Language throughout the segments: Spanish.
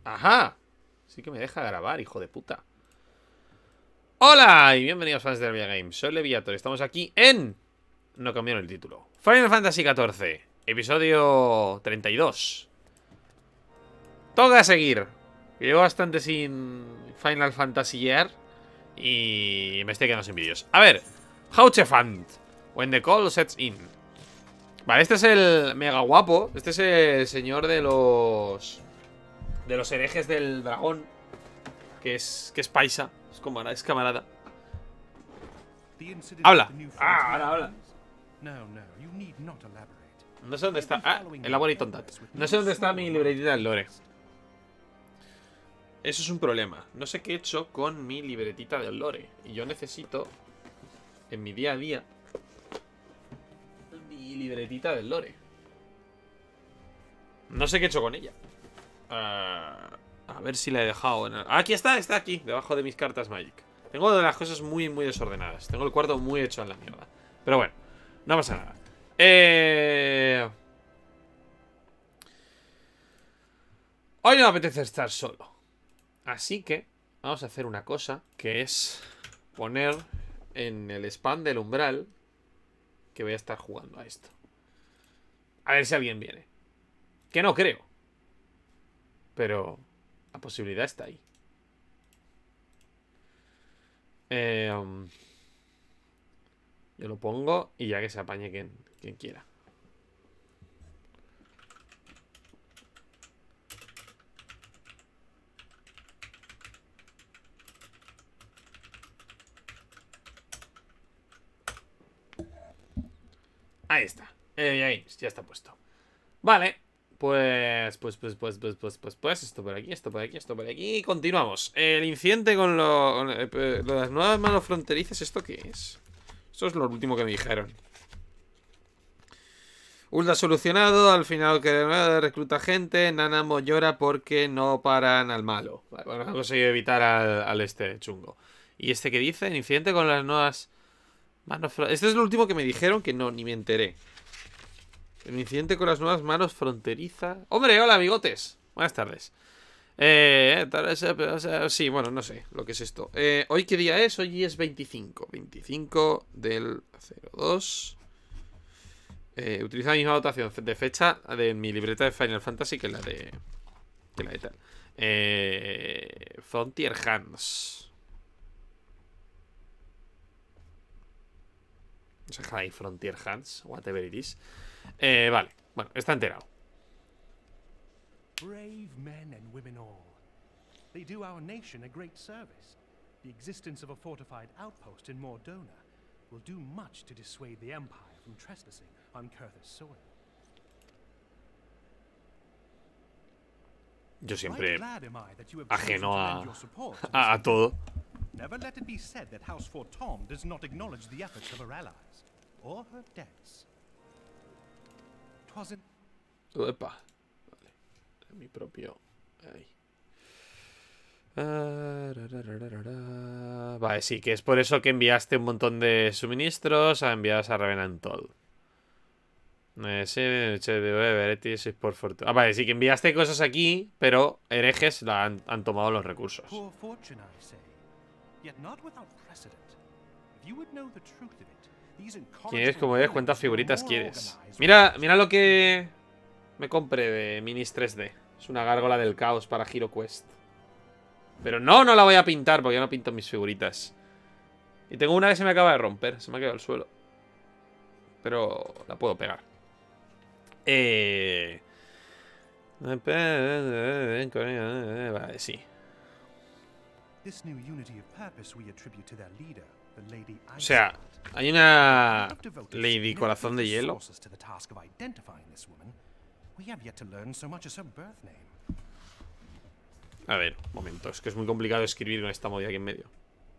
¡Ajá! Sí que me deja grabar, hijo de puta. Hola y bienvenidos fans de Levia Games. Soy Leviator. Estamos aquí en... No cambiaron el título. Final Fantasy XIV, episodio 32. Toca seguir. Llevo bastante sin Final Fantasy Year y me estoy quedando sin vídeos. A ver, Hauchefant, When the Call Sets In. Vale, este es el mega guapo. Este es el señor de los herejes del dragón, que es paisa, es camarada. Habla. Ahora habla. No sé dónde está. Elaborate on that. No sé dónde está mi libretita del lore. Eso es un problema. No sé qué he hecho con mi libretita del lore. Y yo necesito, en mi día a día, mi libretita del lore. No sé qué he hecho con ella. A ver si la he dejado en aquí está aquí, debajo de mis cartas Magic. Tengo las cosas muy desordenadas. Tengo el cuarto muy hecho en la mierda. Pero bueno, no pasa nada. Hoy no me apetece estar solo. Así que vamos a hacer una cosa, que es poner en el spam del umbral que voy a estar jugando a esto. A ver si alguien viene. Que no creo, pero la posibilidad está ahí. Yo lo pongo y ya que se apañe quien quiera. Ahí está. Ya está puesto. Vale. Pues, esto por aquí, esto por aquí, esto por aquí. Y continuamos. El incidente con las nuevas manos fronterizas, ¿esto qué es? Esto es lo último que me dijeron. Ulda solucionado, al final que recluta gente. Nanamo llora porque no paran al malo. Vale, bueno, han conseguido evitar al este chungo. ¿Y este qué dice? El incidente con las nuevas manos fronterizas. Este es lo último que me dijeron, que no, ni me enteré. El incidente con las nuevas manos fronterizas. ¡Hombre, hola, amigotes! Buenas tardes. Sí, bueno, no sé lo que es esto. ¿Hoy qué día es? Hoy es 25. 25 del 02. Utiliza la misma dotación de fecha de mi libreta de Final Fantasy que la de tal. Frontier Hands. No sé, High Frontier Hands, whatever it is. Vale, bueno, está enterado. Brave men and women all. They do our nation a great service. The existence of a fortified outpost in Mordona will do much to dissuade the Empire from trespassing on Kurthus soil. Yo siempre Glad am I that you have ajeno chosen to lend your support to a this todo. Never let it be said that House Fortom does not acknowledge the efforts of her allies or her debts. 'Twasn't. Epa. Vale. Mi propio. Ahí. Vale, sí, que es por eso que enviaste un montón de suministros a enviados a Revenant Toll. Sí, Beretis es por fortuna. Vale, sí que enviaste cosas aquí, pero herejes han tomado los recursos. Poor fortune, I say, yet not without precedent. If you would know the truth of it, these ¿Quieres, como ves, cuántas figuritas quieres? Mira, Mira lo que me compré de Minis 3D. Es una gárgola del caos para Hero Quest. Pero no la voy a pintar porque yo no pinto mis figuritas. Y tengo una que se me acaba de romper. Se me ha quedado al suelo. Pero la puedo pegar. Vale, sí. O sea, hay una Lady Corazón de Hielo. A ver, un momento. Es que es muy complicado escribir con esta movida aquí en medio.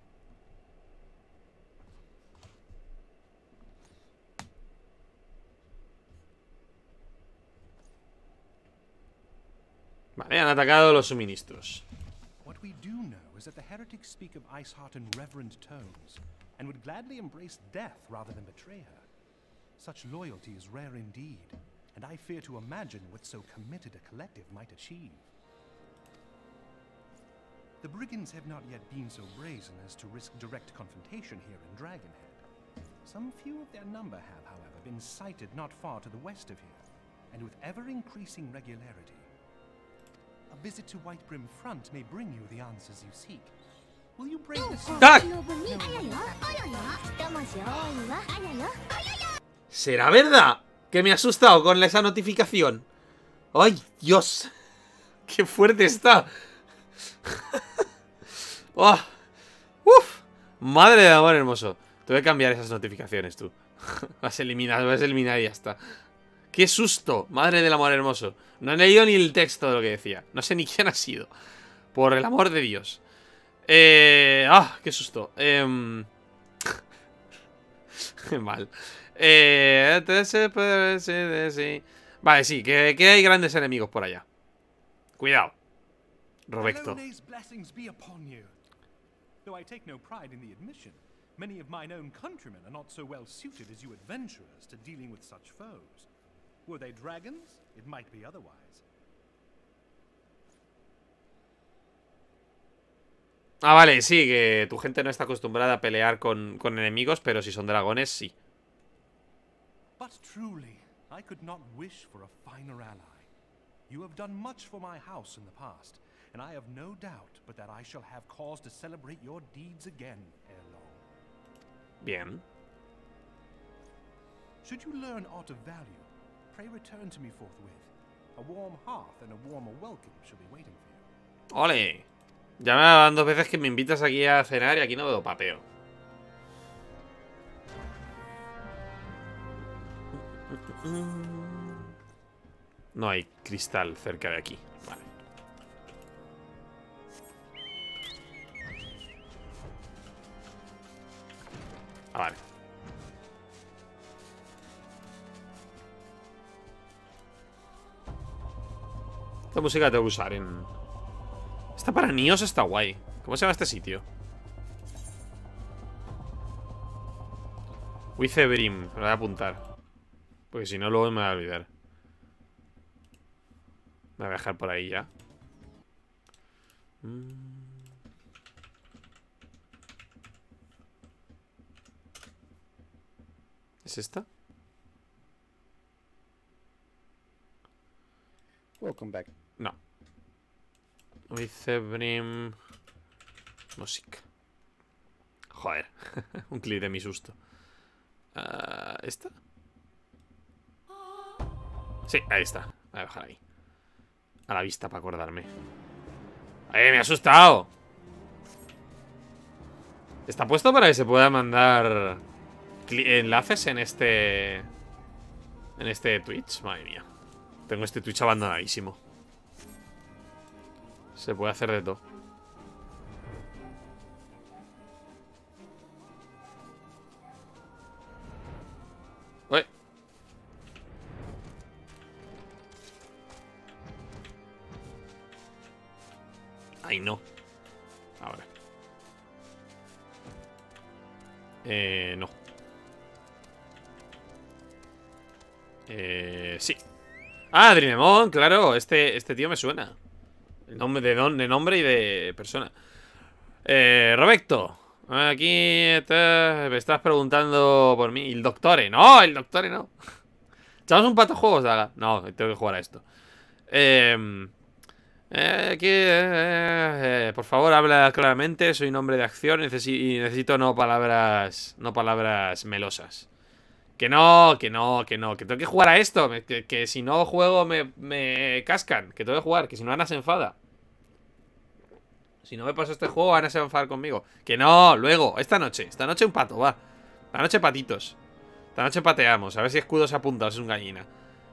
Vale, han atacado los suministros. What we do know is that the heretics speak of Iceheart in reverent tones, and would gladly embrace death rather than betray her. Such loyalty is rare indeed, and I fear to imagine what so committed a collective might achieve. The brigands have not yet been so brazen as to risk direct confrontation here in Dragonhead. Some few of their number have, however, been sighted not far to the west of here, and with ever-increasing regularity. A visit to Whitebrim Front may bring you the answers you seek. Will you bring this? ¡Tac! ¿Será verdad que me ha asustado con esa notificación? ¡Ay, Dios! ¡Qué fuerte está! ¡Oh! ¡Uf! Madre de amor hermoso. Tengo que cambiar esas notificaciones, tú. Vas a eliminar y ya está. ¡Qué susto! Madre del amor hermoso. No he leído ni el texto de lo que decía. No sé ni quién ha sido. Por el amor de Dios. ¡Ah! ¡Qué susto! Mal. Vale, sí, que hay grandes enemigos por allá. Cuidado. Robecto. Alone's blessings be upon you. Though I take no pride in the admission, many of mine own countrymen are not so well suited as you adventurers to dealing with such foes. Were they dragons? It might be otherwise. Ah, vale, sí, que tu gente no está acostumbrada a pelear con enemigos, pero si son dragones, sí. But truly, I could not wish for a finer ally. You have done much for my house in the past, and I have no doubt but that I shall have cause to celebrate your deeds again ere long. Bien. Should you learn aught of value, pray return to me forthwith. A warm hearth and a warmer welcome shall be waiting for you. ¡Ole! Ya me van 2 veces que me invitas aquí a cenar y aquí no veo papeo. No hay cristal cerca de aquí. Vale. Ah, vale. Esta música la tengo que usar en... Esta para niños está guay. ¿Cómo se llama este sitio? Withebrim. Me lo voy a apuntar. Porque si no, luego me voy a olvidar. Me voy a dejar por ahí ya. ¿Es esta? Welcome back. No. Withebrim. Música. Joder. Un clip de mi susto. ¿Esta? Sí, ahí está. Voy a bajar ahí. A la vista para acordarme. ¡Ay, me ha asustado! ¿Está puesto para que se pueda mandar enlaces en este... en este Twitch? Madre mía. Tengo este Twitch abandonadísimo. Se puede hacer de todo. Uy. Ay, no. Ahora. No. Sí. Ah, Drinemon, claro. Este tío me suena. El nombre de nombre y de persona. Roberto. Aquí me estás preguntando por mí. El doctore. No, el doctore no. ¿Echamos un pato a juegos, Daga? No, tengo que jugar a esto. Aquí, por favor, habla claramente. Soy un hombre de acción y necesito no palabras melosas. Que tengo que jugar a esto. Que si no juego me cascan. Que tengo que jugar, que si no Ana se enfada. Si no me paso este juego, Ana se va a enfadar conmigo. Que no, luego, esta noche un pato, va. Esta noche patitos. Esta noche pateamos, a ver si escudo se apunta o es un gallina.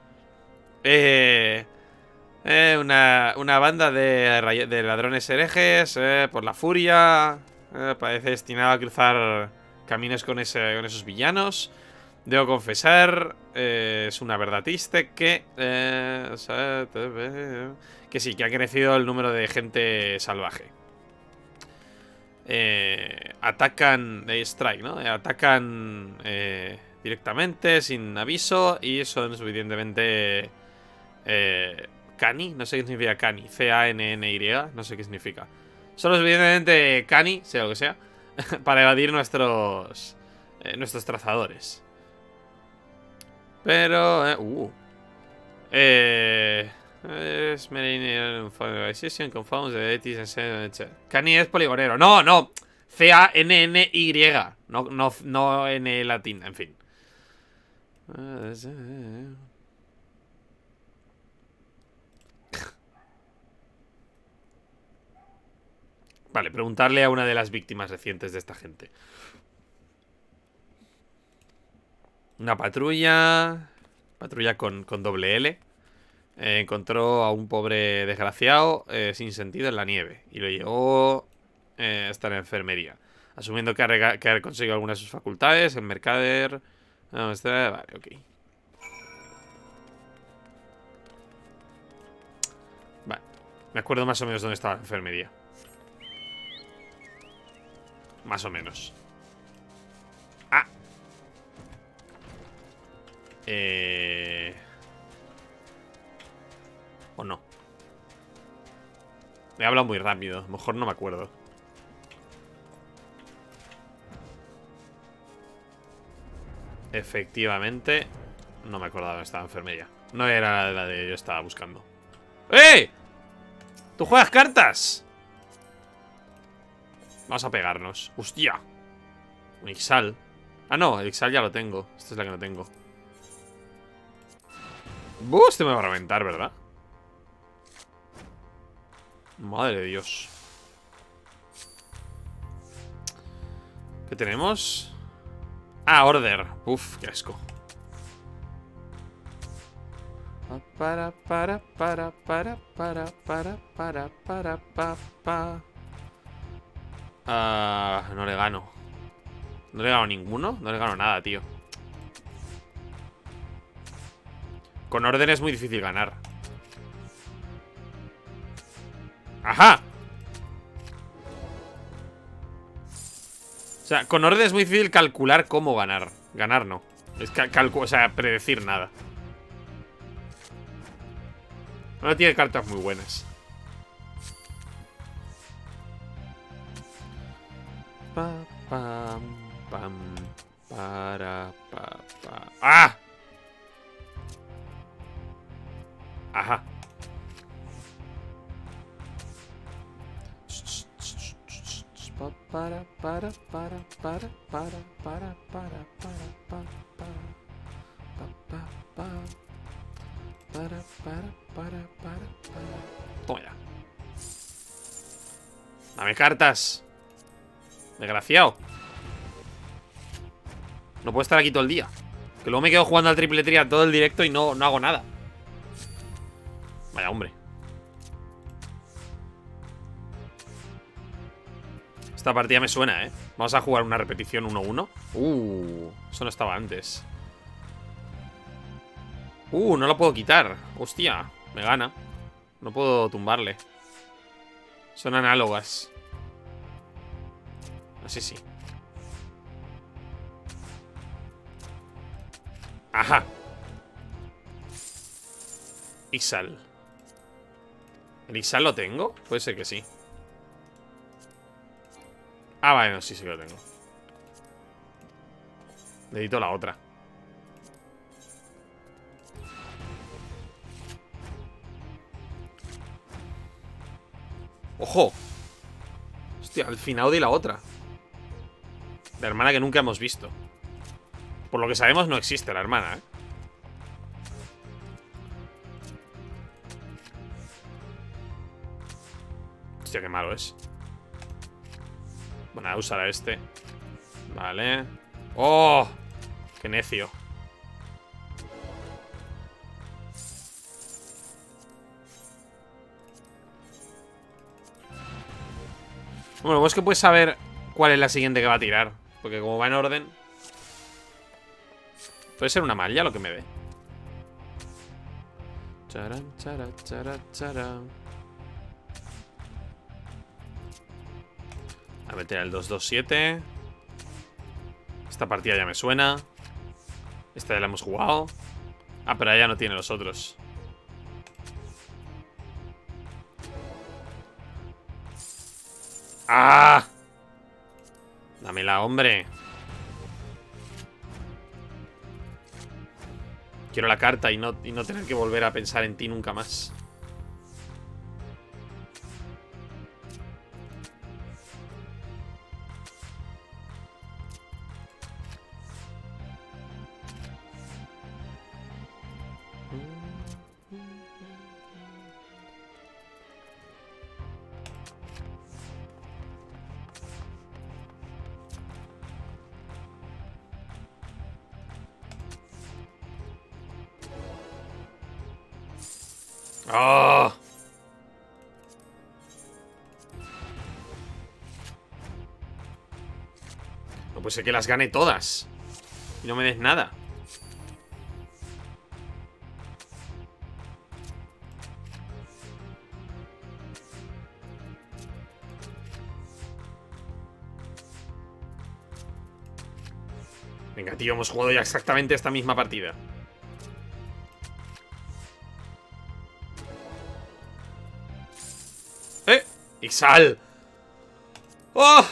Una banda de ladrones herejes, por la furia. Parece destinado a cruzar caminos con esos villanos. Debo confesar, es una verdad triste que sí, que ha crecido el número de gente salvaje. Atacan strike, ¿no? Atacan directamente, sin aviso, y son suficientemente cani, no sé qué significa cani, C-A-N-N-Y, no sé qué significa. Solo suficientemente cani, sea lo que sea, para evadir nuestros trazadores. Pero... Cani es poligonero. No, no. C-A-N-N-Y. No N latina, en fin. Vale, preguntarle a una de las víctimas recientes de esta gente. Una patrulla. Patrulla con doble L. Encontró a un pobre desgraciado sin sentido en la nieve. Y lo llevó hasta la enfermería. Asumiendo que ha conseguido alguna de sus facultades. El mercader. Vale, ok. Vale. Me acuerdo más o menos dónde estaba la enfermería. Más o menos. Ah. ¿O no? He hablado muy rápido. A lo mejor no me acuerdo. Efectivamente. No me acordaba de esta enfermería. No era la de yo estaba buscando. ¡Eh! ¿Tú juegas cartas? Vamos a pegarnos. ¡Hostia! Un Ixal. Ah, no, el Ixal ya lo tengo. Esta es la que no tengo. Este me va a reventar, ¿verdad? Madre de Dios. ¿Qué tenemos? Ah, order. Uf, qué asco. No le gano. No le gano ninguno. No le gano nada, tío. Con orden es muy difícil ganar. ¡Ajá! O sea, con orden es muy difícil calcular cómo ganar. Ganar no. Es o sea, predecir nada. No tiene cartas muy buenas. ¡Ah! Ajá. Toma ya. Dame cartas. Desgraciado. No puedo estar aquí todo el día. Que luego me quedo jugando al triple tria todo el directo y no hago nada. Vaya, hombre. Esta partida me suena, ¿eh? Vamos a jugar una repetición 1-1. Eso no estaba antes. No lo puedo quitar. Hostia, me gana. No puedo tumbarle. Son análogas. Así sí. Ajá. Ixal. ¿El Ixal lo tengo? Puede ser que sí. Ah, vale, no, sí que lo tengo. Necesito la otra. ¡Ojo! Hostia, al final de la otra. La hermana que nunca hemos visto. Por lo que sabemos no existe la hermana, ¿eh? Hostia, qué malo es. Bueno, a usar a este. Vale. ¡Oh! ¡Qué necio! Bueno, pues que puedes saber cuál es la siguiente que va a tirar. Porque como va en orden. Puede ser una malla lo que me dé. Charan, chara, chara, chara. A meter el 2-2-7. Esta partida ya me suena. Esta ya la hemos jugado. Ah, pero ella no tiene los otros. ¡Ah! Dámela, hombre. Quiero la carta y no tener que volver a pensar en ti nunca más. ¡Oh! No puede ser que las gane todas y no me des nada. Venga, tío, hemos jugado ya exactamente esta misma partida. ¡Ixal! ¡Oh!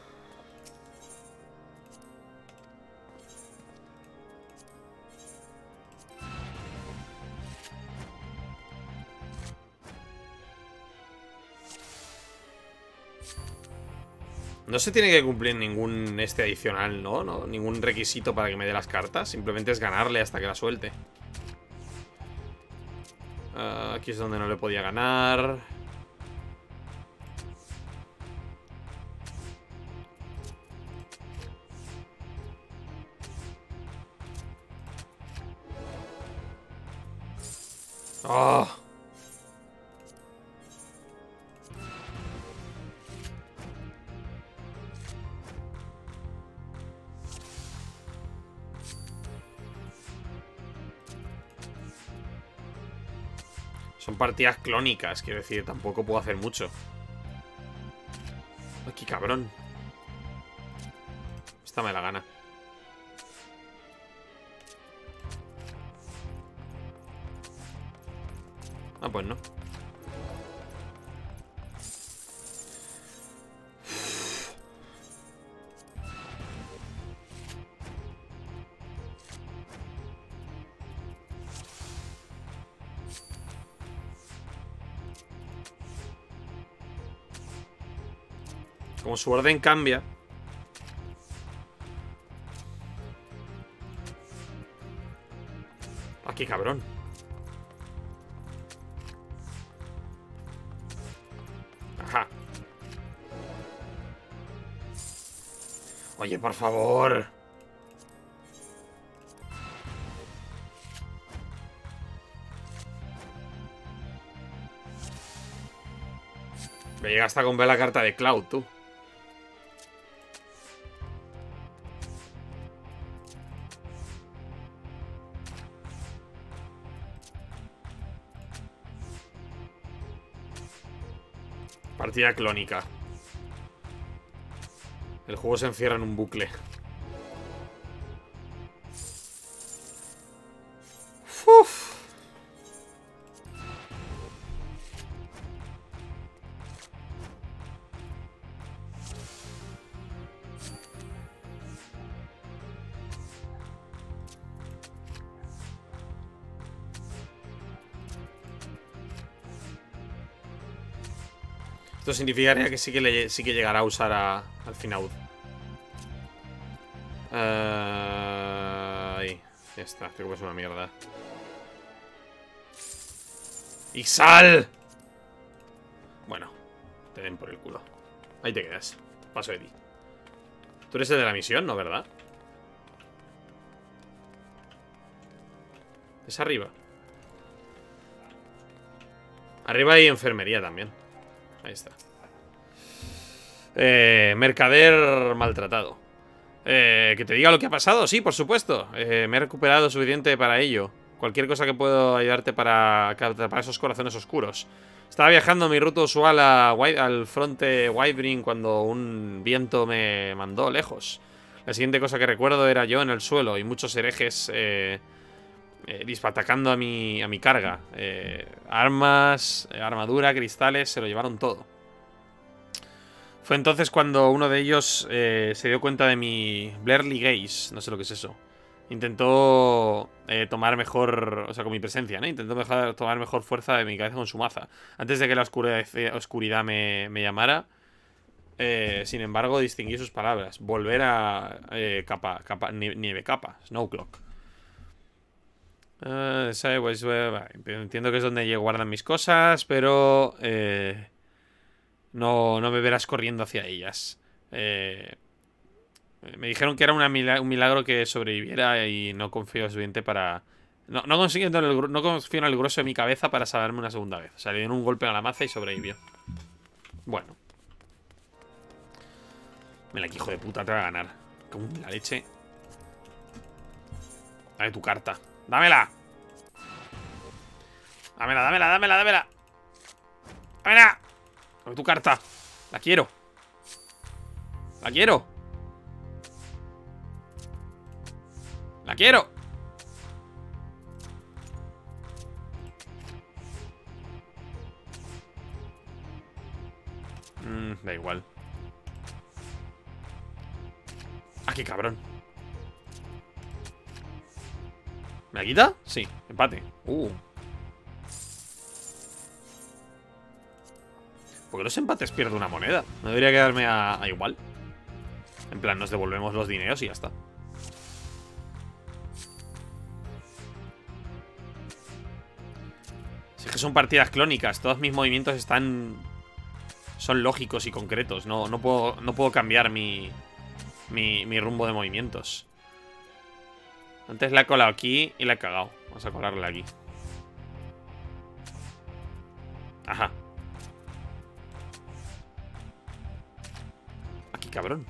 No se tiene que cumplir ningún adicional, ¿no? Ningún requisito para que me dé las cartas. Simplemente es ganarle hasta que la suelte. Aquí es donde no le podía ganar. ¡Oh! Son partidas clónicas, quiero decir, tampoco puedo hacer mucho. ¡Ay, qué cabrón! Esta me la gana. Ah, pues no. Como su orden cambia. Ah, qué cabrón. Ajá. Oye, por favor. Me llega hasta con ver la carta de Cloud, tú. Partida clónica. El juego se encierra en un bucle. Uf. Esto significaría que sí que llegará a usar al final. Ahí. Ya está, creo que es una mierda. ¡Ixal! Bueno, te den por el culo. Ahí te quedas. Paso de ti. Tú eres el de la misión, ¿no? ¿Verdad? Es arriba. Arriba hay enfermería también. Ahí está. Mercader maltratado. Que te diga lo que ha pasado. Sí, por supuesto. Me he recuperado suficiente para ello. Cualquier cosa que puedo ayudarte para esos corazones oscuros. Estaba viajando mi ruta usual al fronte Wyvern cuando un viento me mandó lejos. La siguiente cosa que recuerdo era yo en el suelo y muchos herejes atacando a mi carga. Armas, armadura, cristales, se lo llevaron todo. Fue entonces cuando uno de ellos se dio cuenta de mi Blairly Gaze. No sé lo que es eso. Intentó tomar mejor... O sea, con mi presencia, ¿no? Intentó tomar mejor fuerza de mi cabeza con su maza. Antes de que la oscuridad me llamara. Sin embargo, distinguí sus palabras. Volver a nieve capa. Snowcloak. Entiendo que es donde guardan mis cosas, pero... no me verás corriendo hacia ellas. Me dijeron que era un milagro que sobreviviera y no confío suficiente para... No confío en el grueso de mi cabeza para salvarme una segunda vez. O sea, le dieron un golpe a la maza y sobrevivió. Bueno. Me la que hijo de puta te va a ganar. Como la leche. Dame tu carta. ¡Dámela! ¡Dámela! ¡Dámela! Dame tu carta. La quiero. La quiero. La quiero. Da igual. Ah, qué cabrón. ¿Me la quita? Sí, empate. ¿Por qué los empates pierdo una moneda? No debería quedarme a igual. En plan, nos devolvemos los dineros y ya está. Si es que son partidas clónicas, todos mis movimientos son lógicos y concretos. No puedo cambiar mi rumbo de movimientos. Antes la he colado aquí y la he cagado. Vamos a colarla aquí. Ajá. Aquí, cabrón.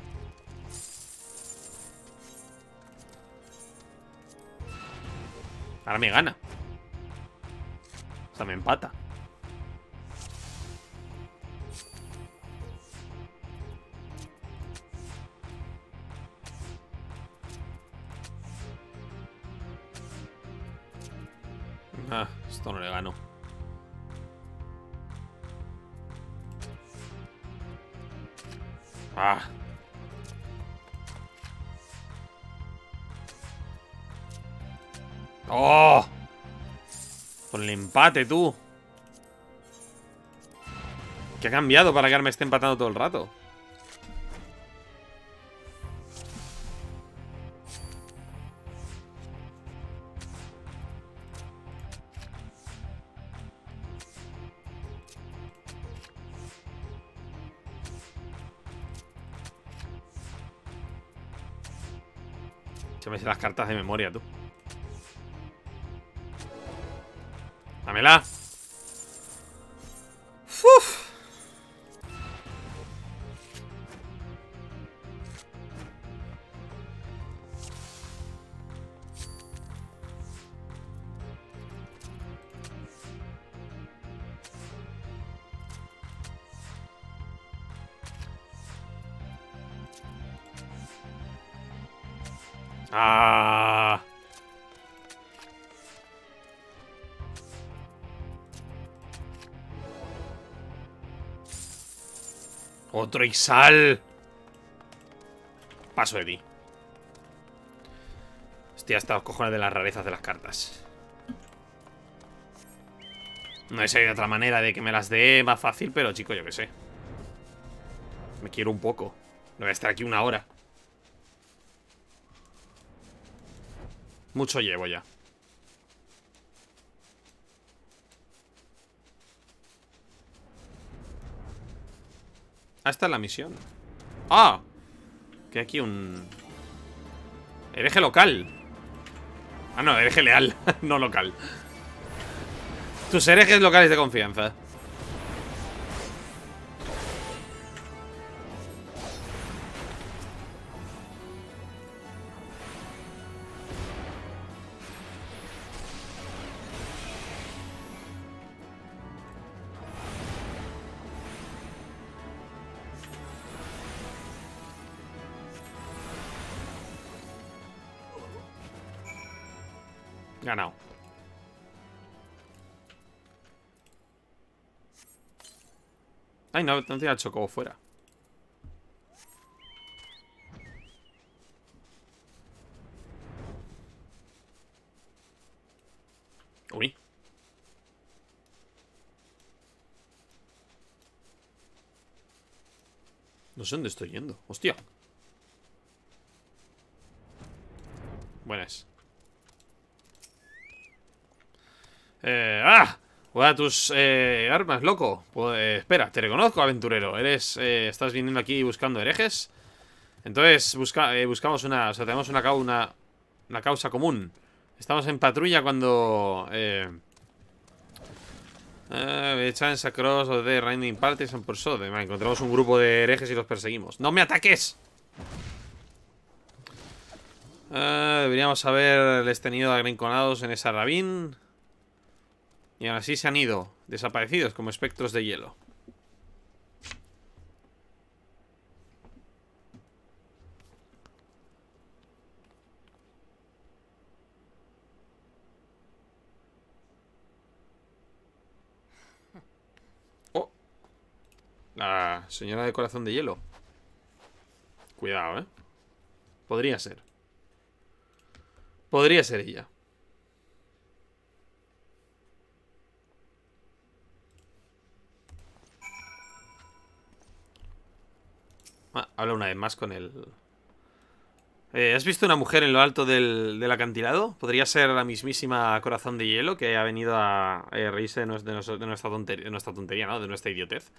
Ahora me gana. O sea, me empata. Ah, esto no le gano. Ah. ¡Oh! Con el empate, tú. ¿Qué ha cambiado para que ahora me esté empatando todo el rato? Se me sé las cartas de memoria, tú. Dámela. Uf. Ah. Otro Ixal. Paso de ti. Hostia, hasta los cojones de las rarezas de las cartas. No sé de otra manera de que me las dé más fácil, pero chico, yo qué sé. Me quiero un poco. No voy a estar aquí una hora. Mucho llevo ya. Ah, esta es la misión. ¡Ah! Que aquí un... Hereje local. Ah, no, hereje leal. No local. Tus herejes locales de confianza. Ganado. Ay, no, no tiene el chocobo fuera. No sé dónde estoy yendo. Hostia. Buenas. ¡Ah! Guarda tus armas, loco. Pues, espera, te reconozco, aventurero. Estás viniendo aquí buscando herejes. Entonces buscamos una... O sea, tenemos una causa común. Estamos en patrulla cuando... Chance across of the Raining Parties and Pursuit. Encontramos un grupo de herejes y los perseguimos. ¡No me ataques! Deberíamos haberles tenido agrinconados en esa rabín. Y aún así se han ido, desaparecidos como espectros de hielo. Oh, la señora de corazón de hielo. Cuidado, Podría ser. Podría ser ella. Habla una vez más con el... ¿Has visto una mujer en lo alto del acantilado? Podría ser la mismísima corazón de hielo que ha venido a reírse de nuestra tontería, ¿no? De nuestra idiotez.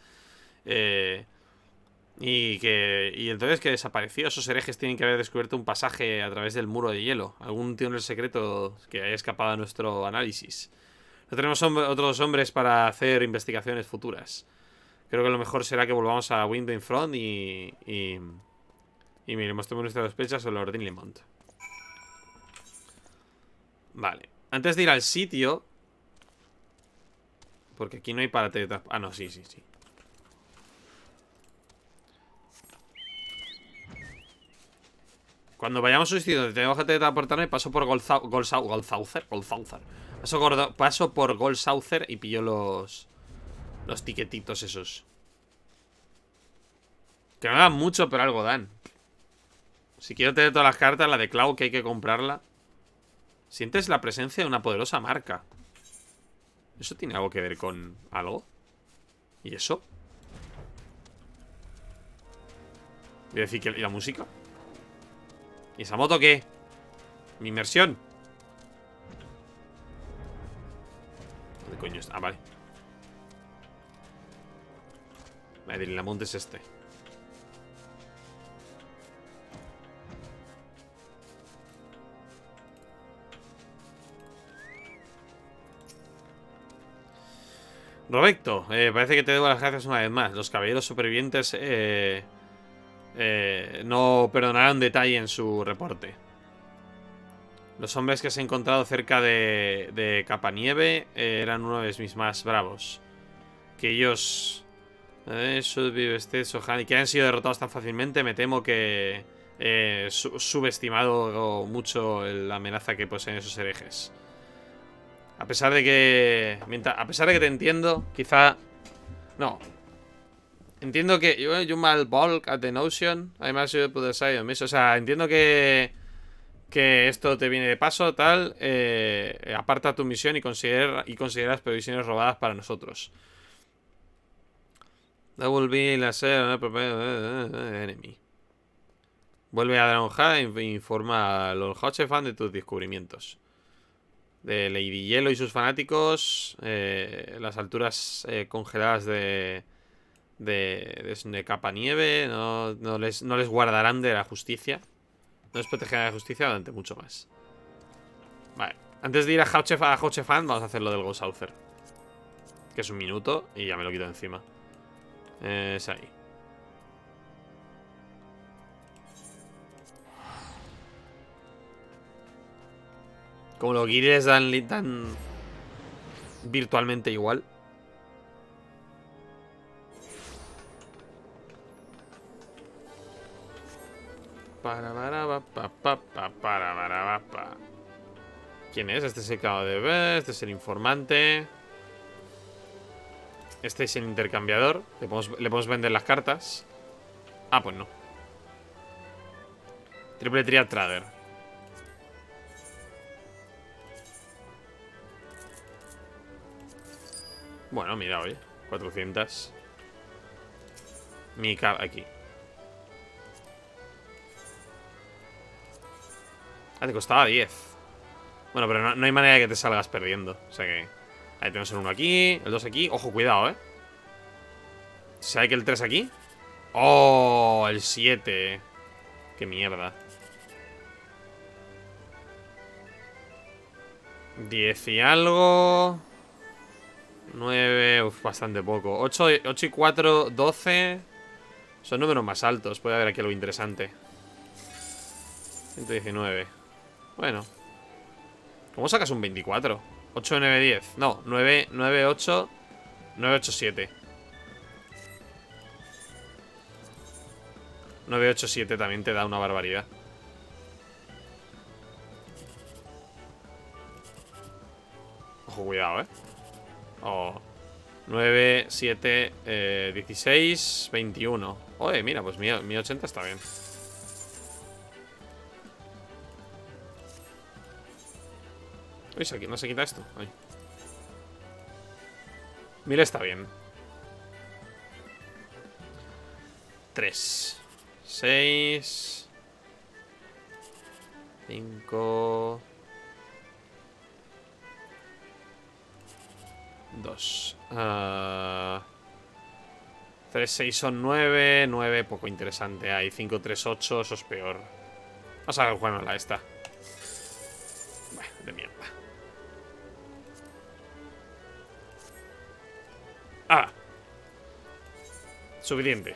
Y entonces que desapareció. Esos herejes tienen que haber descubierto un pasaje a través del muro de hielo. Algún túnel secreto que haya escapado a nuestro análisis. No tenemos otros hombres para hacer investigaciones futuras. Creo que lo mejor será que volvamos a Window in Front y miremos nuestras sospechas sobre Lord Lemont. Vale. Antes de ir al sitio... Porque aquí no hay para teletransportar. Ah, no, sí. Cuando vayamos a un sitio donde tenemos que teletransportarme, paso por Goldsaucer. Paso por Goldsaucer y pillo los tiquetitos esos. Que no dan mucho, pero algo dan. Si quiero tener todas las cartas, la de Cloud, que hay que comprarla. Sientes la presencia de una poderosa marca. ¿Eso tiene algo que ver con algo? ¿Y eso? Voy a decir que... ¿Y la música? ¿Y esa moto qué? Mi inmersión. ¿Dónde coño está? Ah, vale. Madrid, la monte es este. Roberto, parece que te debo las gracias una vez más. Los caballeros supervivientes no perdonarán detalle en su reporte. Los hombres que se han encontrado cerca de Capanieve eran uno de mis más bravos. Que ellos... que han sido derrotados tan fácilmente, me temo que subestimado mucho la amenaza que poseen esos herejes. A pesar de que te entiendo, quizá... No. Entiendo que... You mal bulk at the notion. Además, yo puedo decir... O sea, entiendo que esto te viene de paso, tal. Aparta tu misión y consideras provisiones robadas para nosotros. That will be la enemy. Vuelve a Dragonja e informa a Lord Hochefan de tus descubrimientos. De Lady Hielo y sus fanáticos. Las alturas congeladas de Capanieve no les guardarán de la justicia. No les protegerán de la justicia durante mucho más. Vale. Antes de ir a Hochefan, vamos a hacer lo del Goldsaucer. Que es un minuto y ya me lo quito encima. Es ahí. Como los guiris dan virtualmente igual. ¿Quién es? Este es el cabo de ver. Este es el informante. Este es el intercambiador. Le podemos vender las cartas. Ah, pues no. Triple Triad Trader. Bueno, mira, oye. 400. Mi cab aquí. Ah, te costaba 10. Bueno, pero no hay manera de que te salgas perdiendo. O sea que... Ahí tenemos el 1 aquí, el 2 aquí. Ojo, cuidado, ¿Sabe que el 3 aquí? ¡Oh! El 7. ¡Qué mierda! 10 y algo. 9, uf, bastante poco. 8 y 4, 12. Son números más altos. Puede haber aquí algo interesante. 119. Bueno. ¿Cómo sacas un 24? 8, 9, 10. No, 9, 9, 8. 9, 8, 7. 9, 8, 7 también te da una barbaridad. Ojo, cuidado, Oh. 9, 7, 16, 21. Oye, mira, pues mi 80 está bien. Uy, no se quita esto. Ay. 1000 está bien. 3, 6, 5, 2. 3, 6 son 9. 9, poco interesante. Hay 5, 3, 8. Eso es peor. Vamos a jugárnosla esta. Bueno, de mierda. Ah. Suficiente.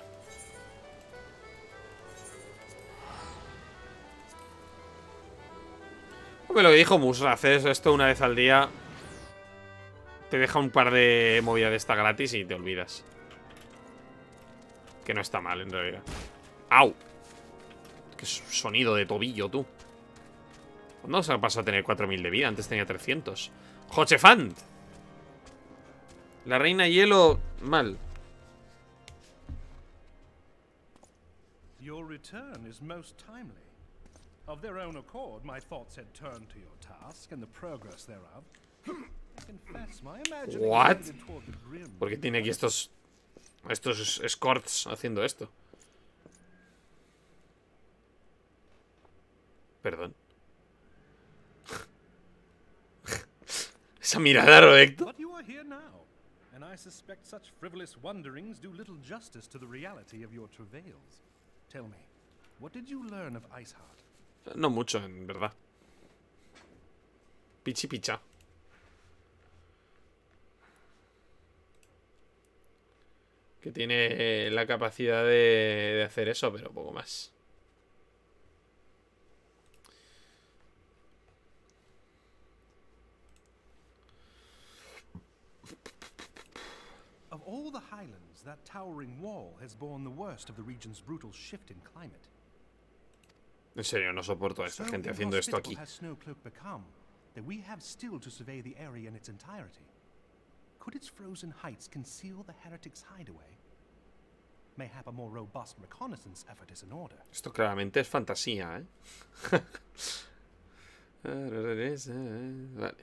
Porque lo que dijo Musra, haces esto una vez al día. Te deja un par de movidas de esta gratis y te olvidas. Que no está mal, en realidad. ¡Au! Qué sonido de tobillo, tú. ¿Cuándo se ha pasado a tener 4000 de vida? Antes tenía 300. ¡Jochefant! La reina hielo, mal. Your return is most timely. Of their own accord, my thoughts had turned to your task and the progress thereof. I confess my imagination What? tended toward the grim. ¿Por qué tiene aquí estos escorts haciendo esto? Perdón. Esa mirada, Rodecto. But you are here now, and I suspect such frivolous wonderings do little justice to the reality of your travails. Tell me, what did you learn of Iceheart? No mucho, en verdad. Pichi picha. Que tiene la capacidad de hacer eso, pero poco más. Of all the highlands, that towering wall has borne the worst of the region's brutal shift in climate. En serio, no soporto a esta gente haciendo esto aquí. Has Snowcloak become that we have still to survey the area in its entirety? Could its frozen heights conceal the heretics' hideaway? Mayhap a more robust reconnaissance effort is in order. Esto claramente es fantasía, Vale.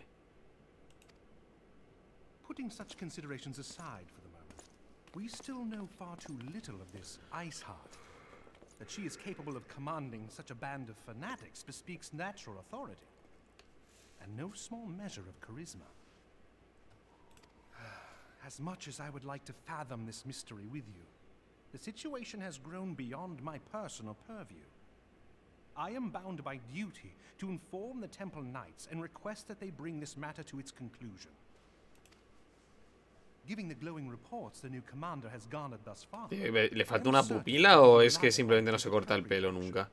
Putting such considerations aside for the moment, we still know far too little of this Iceheart. That she is capable of commanding such a band of fanatics bespeaks natural authority, and no small measure of charisma. As much as I would like to fathom this mystery with you, the situation has grown beyond my personal purview. I am bound by duty to inform the Temple Knights and request that they bring this matter to its conclusion. Giving the glowing reports the new commander has garnered thus far. ¿Le falta una pupila o es que simplemente no se corta el pelo nunca?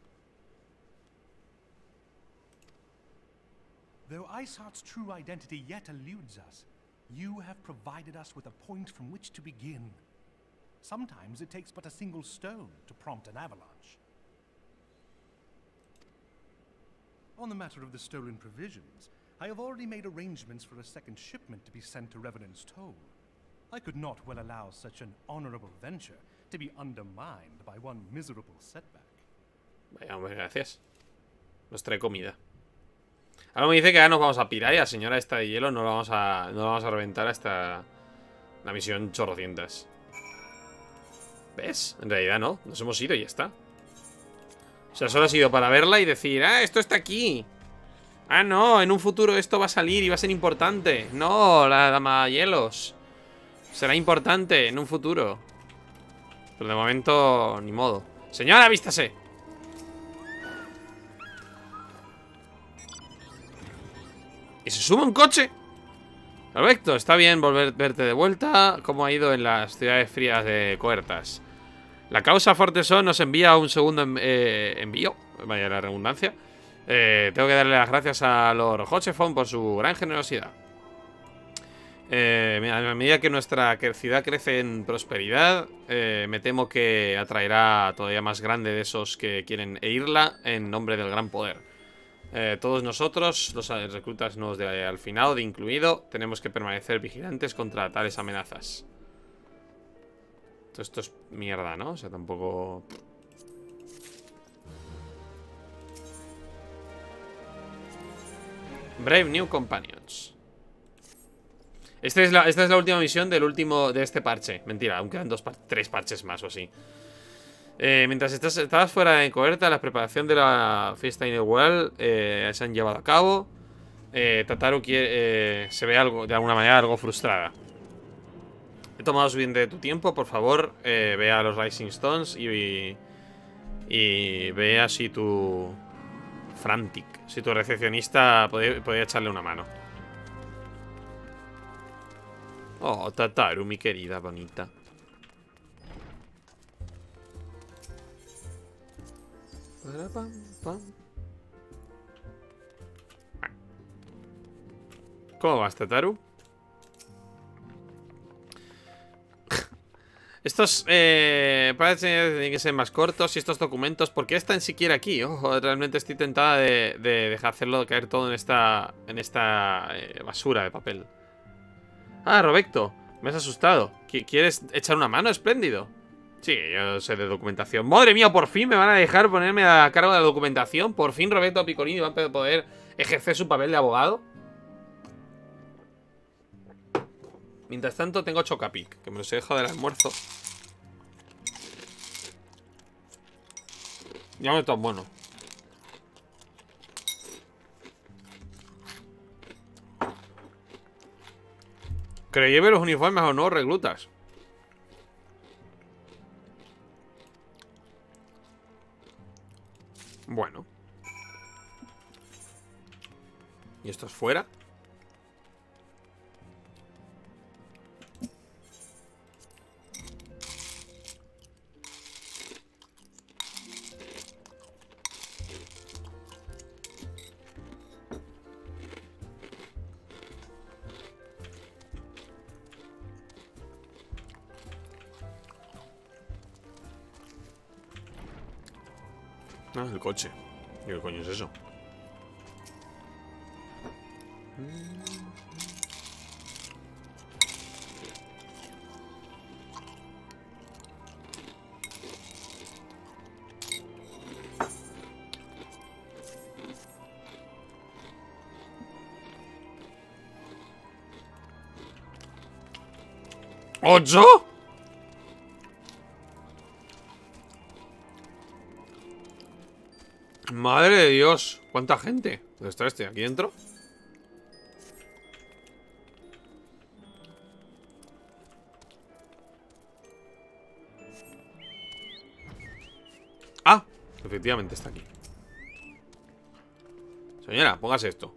Though Iceheart's true identity yet eludes us, you have provided us with a point from which to begin. Sometimes it takes but a single stone to prompt an avalanche. On the matter of the stolen provisions, I have already made arrangements for a second shipment to be sent to Revenant's Toll. I could not well allow such an honorable venture to be undermined by one miserable setback. Vaya, hombre, gracias. Nos trae comida. Ahora me dice que ahora nos vamos a pirar y a la señora esta de hielo no la vamos a reventar hasta la misión chorrocientas. ¿Ves? En realidad no. Nos hemos ido y ya está. sea, solo ha sido para verla y decir, ah, esto está aquí. Ah, no, en un futuro esto va a salir y va a ser importante. No, la dama hielos. Será importante en un futuro. Pero de momento, ni modo. Señora, vístase. ¿Y se sube un coche? Perfecto, está bien verte de vuelta. ¿Cómo ha ido en las ciudades frías de Coertas? La causa Fortesón nos envía un segundo envío. Vaya la redundancia. Tengo que darle las gracias a Lord Hochefon por su gran generosidad. A medida que nuestra ciudad crece en prosperidad, me temo que atraerá todavía más grande de esos que quieren herirla en nombre del gran poder. Todos nosotros, los reclutas nuevos de Alfinado incluido, tenemos que permanecer vigilantes contra tales amenazas. Esto es mierda, ¿no? O sea, tampoco... Brave New Companions. Esta es la última misión de este parche. Mentira, aún quedan 3 parches más o así. Mientras estabas fuera de Coerta, la preparación de la fiesta Inewell se han llevado a cabo. Tataru se ve de alguna manera algo frustrada. He tomado bien de tu tiempo, por favor, ve a los Rising Stones y ve a si tu Frantic, si tu recepcionista podía echarle una mano. Oh, Tataru, mi querida bonita. ¿Cómo vas, Tataru? Estos parece que tienen que ser más cortos. Y estos documentos, ¿por qué están siquiera aquí? Ojo, realmente estoy tentada de dejar hacerlo caer todo en esta basura de papel. Ah, Roberto, me has asustado. ¿Quieres echar una mano? Espléndido. Sí, yo sé de documentación. ¡Madre mía! Por fin me van a dejar ponerme a cargo de la documentación. Por fin Roberto Piccolini va a poder ejercer su papel de abogado. Mientras tanto tengo Chocapic, que me los he dejado del almuerzo. Ya no es tan bueno. Que le lleve los uniformes o no, reclutas. Bueno. ¿Y esto es fuera? Ah, el coche. ¿Qué coño es eso? ¿8? Madre de Dios, ¿cuánta gente? ¿Dónde está este? ¿Aquí dentro? Ah, efectivamente está aquí. Señora, póngase esto.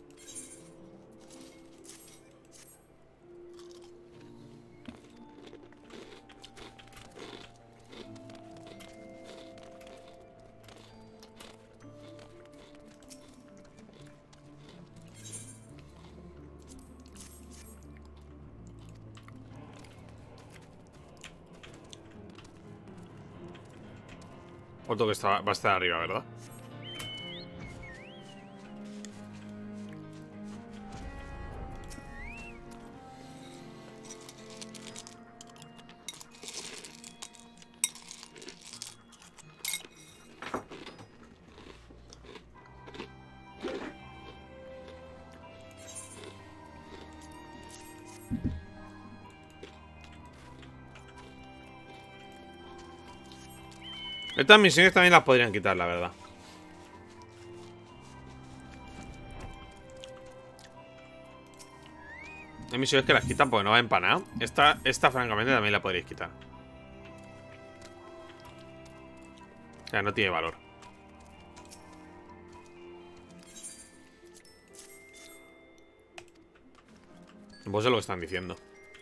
Otro que va a estar arriba, ¿verdad? Estas misiones también las podrían quitar, la verdad. Hay misiones que las quitan porque no va empanada. Esta francamente también la podréis quitar. O sea, no tiene valor. Vos sé lo que están diciendo.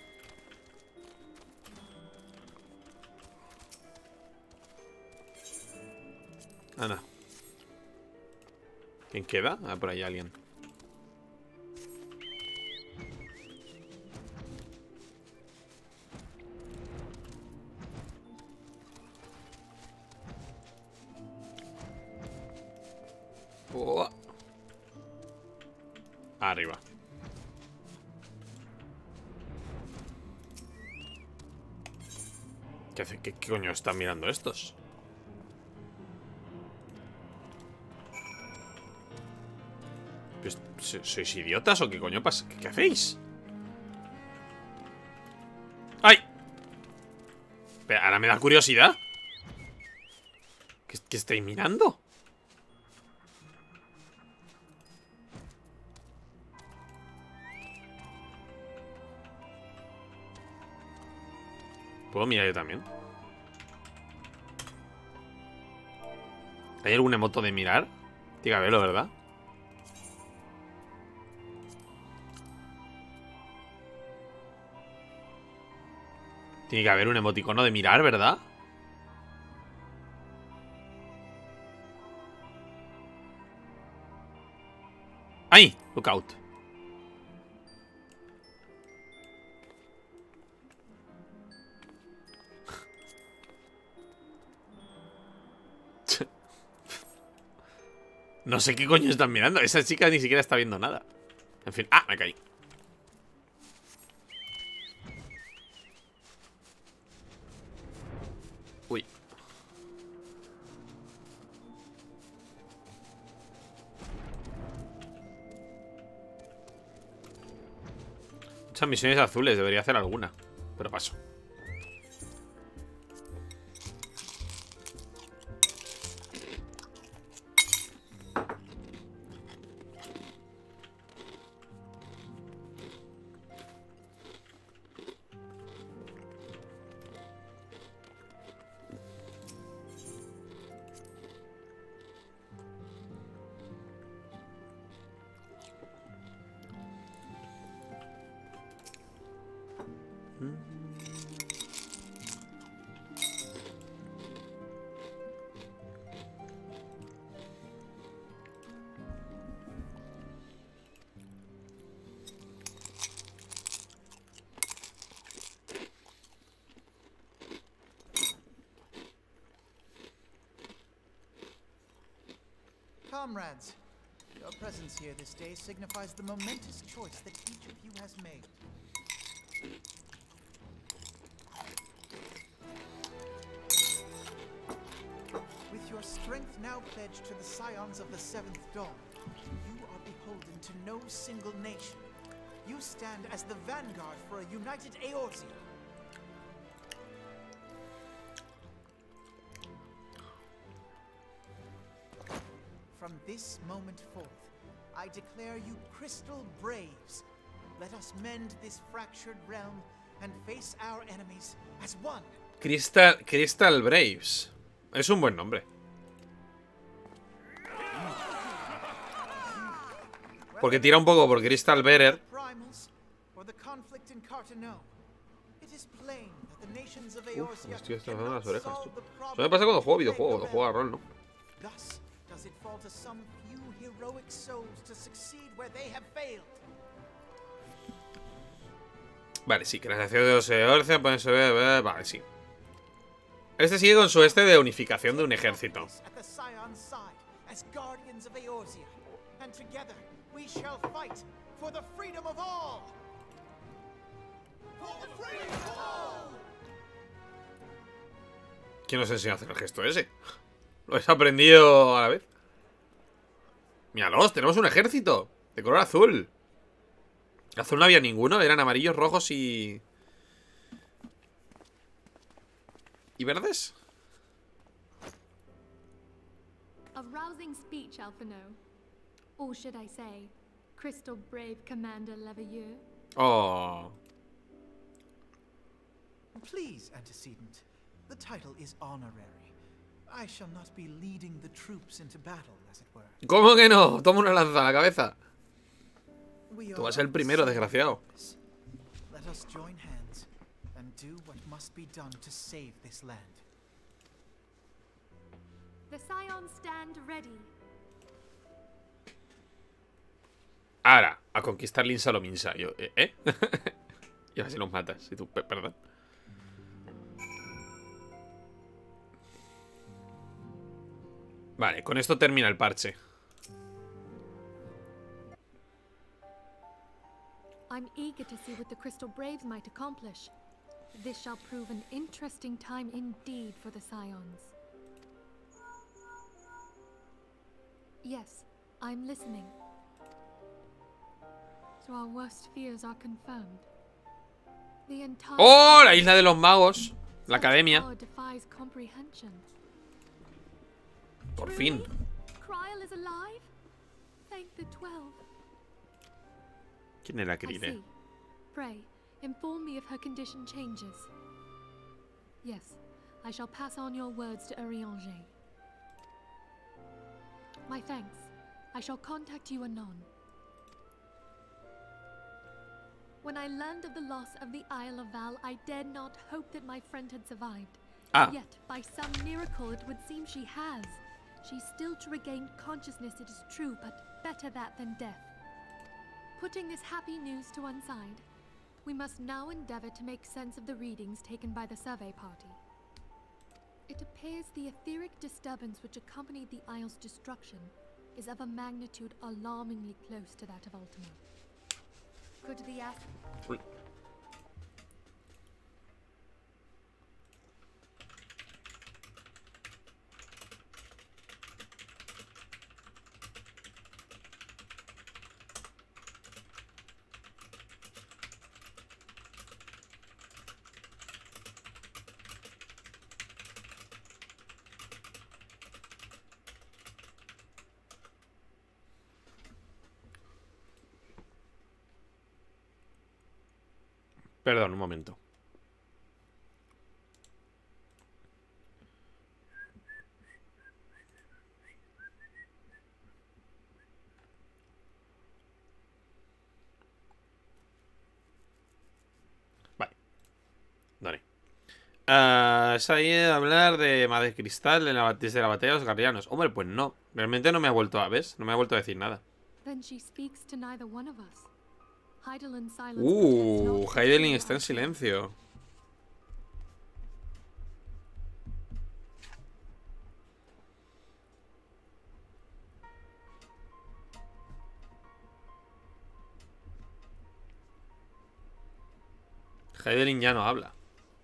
Anda. ¿Quién queda? Ah, por ahí alguien. Oh. Arriba. ¿Qué hace? ¿Qué coño están mirando estos? Pues, ¿sois idiotas o qué coño pasa? ¿Qué hacéis? ¡Ay! Pero ahora me da curiosidad. ¿Qué estáis mirando? ¿Puedo mirar yo también? ¿Hay algún emoto de mirar? Tiene que haberlo, ¿verdad? Tiene que haber un emoticono de mirar, ¿verdad? ¡Ay! Lookout. No sé qué coño están mirando. Esa chica ni siquiera está viendo nada. En fin. ¡Ah! Me caí. Uy. Muchas misiones azules. Debería hacer alguna. Pero paso. Comrades, your presence here this day signifies the momentous choice that each of you has made. With your strength now pledged to the Scions of the Seventh Dawn, you are beholden to no single nation. You stand as the vanguard for a united Eorzea. From this moment forth, I declare you Crystal Braves. Let us mend this fractured realm and face our enemies as one. Crystal Braves. Es un buen nombre. Porque tira un poco por Crystal Bearer. Me estoy destrozando las orejas. Eso me pasa cuando juego videojuegos, o juego a rol, ¿no? Vale, sí, que la nación de los Eorzea pueden ser... Vale, sí. Este sigue con su de unificación de un ejército. ¿Quién nos enseñó a hacer el gesto ese? Lo has aprendido a la vez. Míralos, tenemos un ejército de color azul. Azul no había ninguno, eran amarillos, rojos y verdes. A rousing speech, Alphino. Or should I say, Crystal Brave Commander Leveilleur. Oh. Please, antecedent. The title is honorary. I shall not be leading the troops into battle, as it were. ¿Cómo que no? Toma una lanza a la cabeza. We Tú vas are el primero, on the same desgraciado. purpose. Let us join hands and do what must be done to save this land. The Scions stand ready. Ahora, a conquistar Linsa lo Minsa. Yo, ¿eh? Y ahora si nos matas. Y tú, perdón. Vale, con esto termina el parche. I'm eager to see what the Crystal Braves might accomplish. This shall prove an interesting time indeed for the Scions. Yes, I'm listening. So our worst fears are confirmed. The entire ¡Oh! La isla de los magos. La academia. power defies comprehension. Por Truly? fin. Kryl is alive? Thank the 12. ¿Quién era I Krille? see. Pray, inform me if her condition changes. Yes, I shall pass on your words to Urianger. My thanks. I shall contact you anon. When I learned of the loss of the Isle of Val, I dared not hope that my friend had survived. Ah, Yet, by some miracle, it would seem she has. She's still to regain consciousness, it is true, but better that than death. Putting this happy news to one side, we must now endeavor to make sense of the readings taken by the survey party. It appears the etheric disturbance which accompanied the Isle's destruction is of a magnitude alarmingly close to that of Ultima. Could the perdón, un momento. Vale. Dale. Se ha ido a hablar de Madre Cristal desde la batalla de los guardianos. Hombre, pues no. Realmente no me ha vuelto a, ¿ves? No me ha vuelto a decir nada. Then she speaks to neither one of us. Hydaelyn's silence pretends not to Hydaelyn hear está en our silencio. Hydaelyn ya no habla.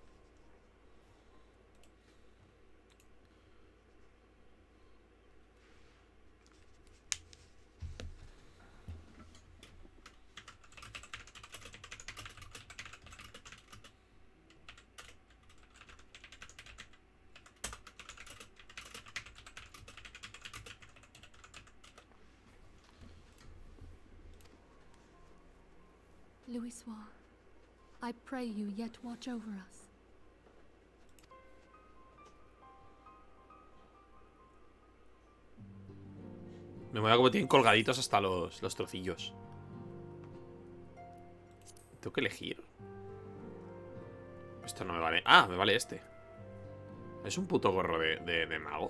Louisoix, I pray you yet watch over us. Me mola como tienen colgaditos hasta los trocillos. Tengo que elegir. Esto no me vale. Ah, me vale este. Es un puto gorro de mago.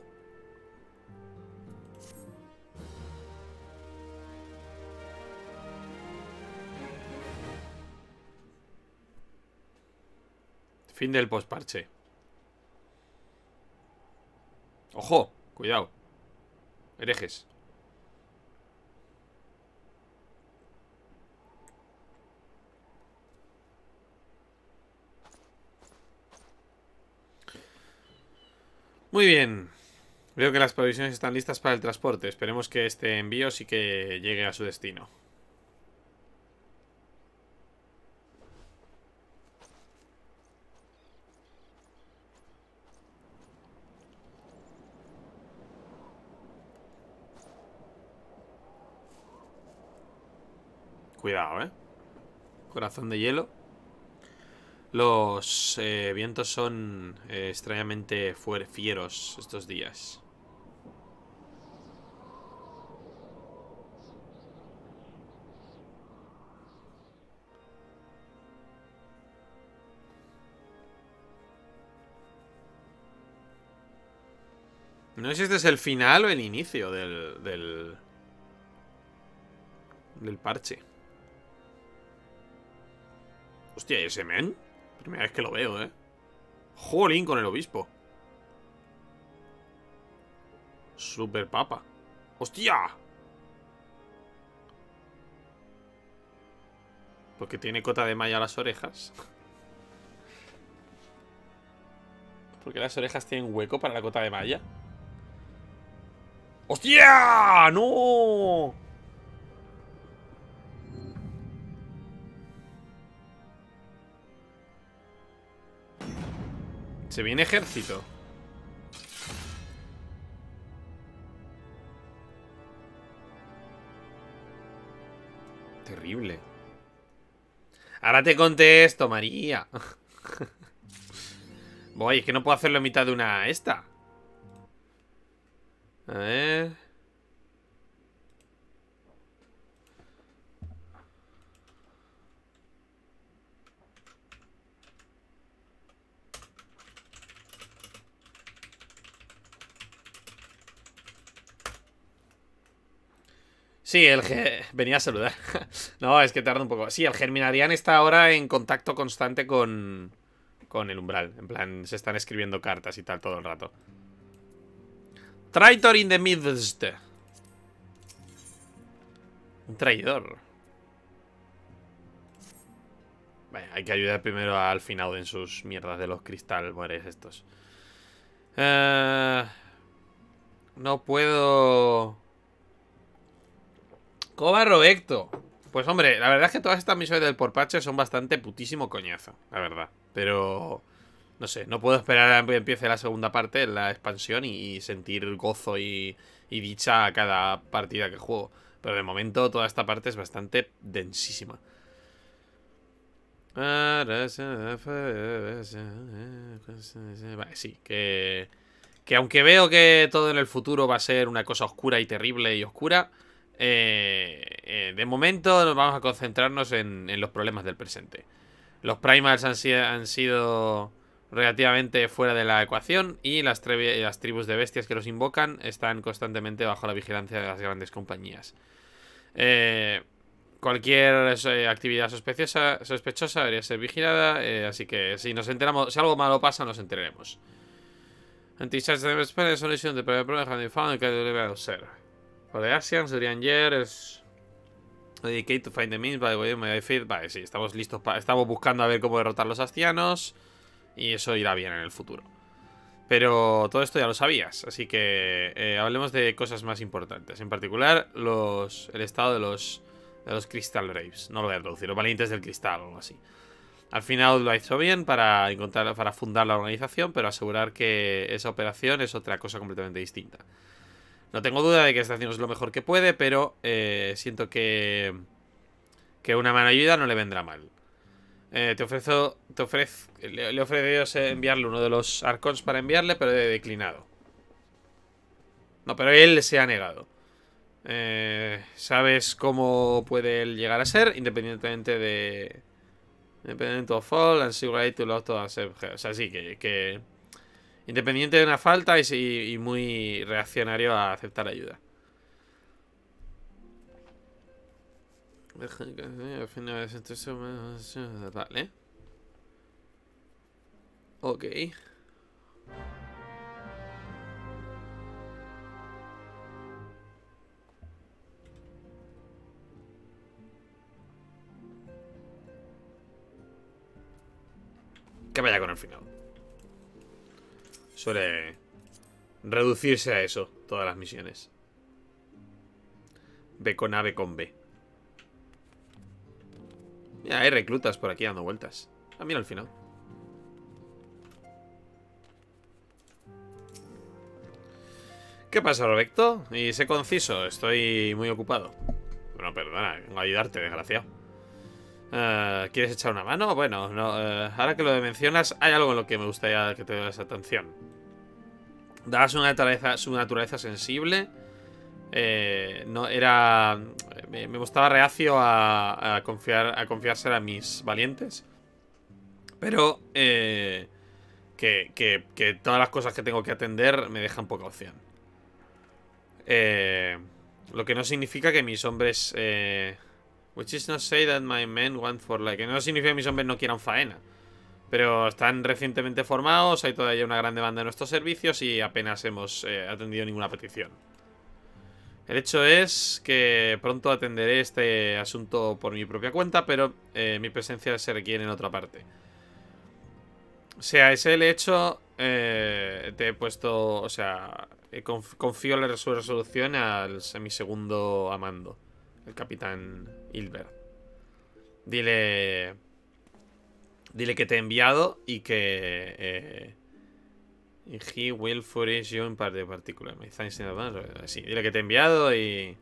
Fin del postparche. Ojo, cuidado. Herejes. Muy bien. Veo que las provisiones están listas para el transporte. Esperemos que este envío sí que llegue a su destino. Cuidado, ¿eh? Corazón de hielo. Los vientos son extrañamente fieros estos días. No sé si este es el final o el inicio del parche. Hostia, ¿y ese men? Primera vez que lo veo, Jolín con el obispo. Super papa. ¡Hostia! Porque tiene cota de malla a las orejas. Porque las orejas tienen hueco para la cota de malla. ¡Hostia! ¡No! Se viene ejército. Terrible. Ahora te contesto, María. Voy, es que no puedo hacerlo en mitad de una esta. A ver. Sí, venía a saludar. No, es que tarda un poco. Sí, el Germinarian está ahora en contacto constante con el umbral. En plan, se están escribiendo cartas y tal todo el rato. Traitor in the midst. Un traidor. Vale, hay que ayudar primero al final en sus mierdas de los cristal mueres estos. No puedo... ¿Cómo va Roberto? Pues hombre, la verdad es que todas estas misiones del porpache son bastante putísimo coñazo, la verdad. Pero... no sé, no puedo esperar a que empiece la segunda parte, la expansión, y sentir gozo y dicha a cada partida que juego. Pero de momento toda esta parte es bastante densísima. Vale, sí, que aunque veo que todo en el futuro va a ser una cosa oscura y terrible y oscura, de momento nos vamos a concentrarnos en los problemas del presente. Los primals han sido relativamente fuera de la ecuación, y las tribus de bestias que los invocan están constantemente bajo la vigilancia de las grandes compañías. Cualquier actividad sospechosa debería ser vigilada, así que si nos enteramos, si algo malo pasa, nos enteraremos. Anti-charge de Spell solution de problem having found que debe ser. For the Asians, Durian Year is dedicate to find the means by the way my feet. Vale, sí, estamos listos estamos buscando a ver cómo derrotar los astianos, y eso irá bien en el futuro. Pero todo esto ya lo sabías, así que hablemos de cosas más importantes. En particular, el estado de los Crystal Braves. No lo voy a traducir, los valientes del cristal o algo así. Al final lo hizo bien para fundar la organización, pero asegurar que esa operación es otra cosa completamente distinta. No tengo duda de que está haciendo lo mejor que puede, pero siento que una mano ayuda no le vendrá mal. Le he ofrecido enviarle uno de los Archons para enviarle, pero he declinado. No, pero él se ha negado. ¿Sabes cómo puede él llegar a ser? Independientemente de... Independent of all and see right to love to accept. O sea, sí, que independiente de una falta y muy reaccionario a aceptar ayuda. Vale. Ok. Que vaya con el final. Suele reducirse a eso todas las misiones. B con A, B con B. Mira, hay reclutas por aquí dando vueltas. Ah, mira al final. ¿Qué pasa, Roberto? Y sé conciso, estoy muy ocupado. Bueno, perdona, vengo a ayudarte, desgraciado. ¿Quieres echar una mano? Bueno, no, ahora que lo mencionas, hay algo en lo que me gustaría que te des atención. Dada su naturaleza sensible, no era. Me mostraba reacio a confiársela a mis valientes. Pero que todas las cosas que tengo que atender me dejan poca opción. Lo que no significa que mis hombres. Which is not say that my men want for like. Que no significa que mis hombres no quieran faena. Pero están recientemente formados, hay todavía una gran demanda de nuestros servicios y apenas hemos atendido ninguna petición. El hecho es que pronto atenderé este asunto por mi propia cuenta, pero mi presencia se requiere en otra parte. Sea ese el hecho, te he puesto, o sea, confío en su resolución a mi segundo a mando, el capitán Hilbert. Dile que te he enviado y que he will furnish you in particular. Sí, dile que te he enviado y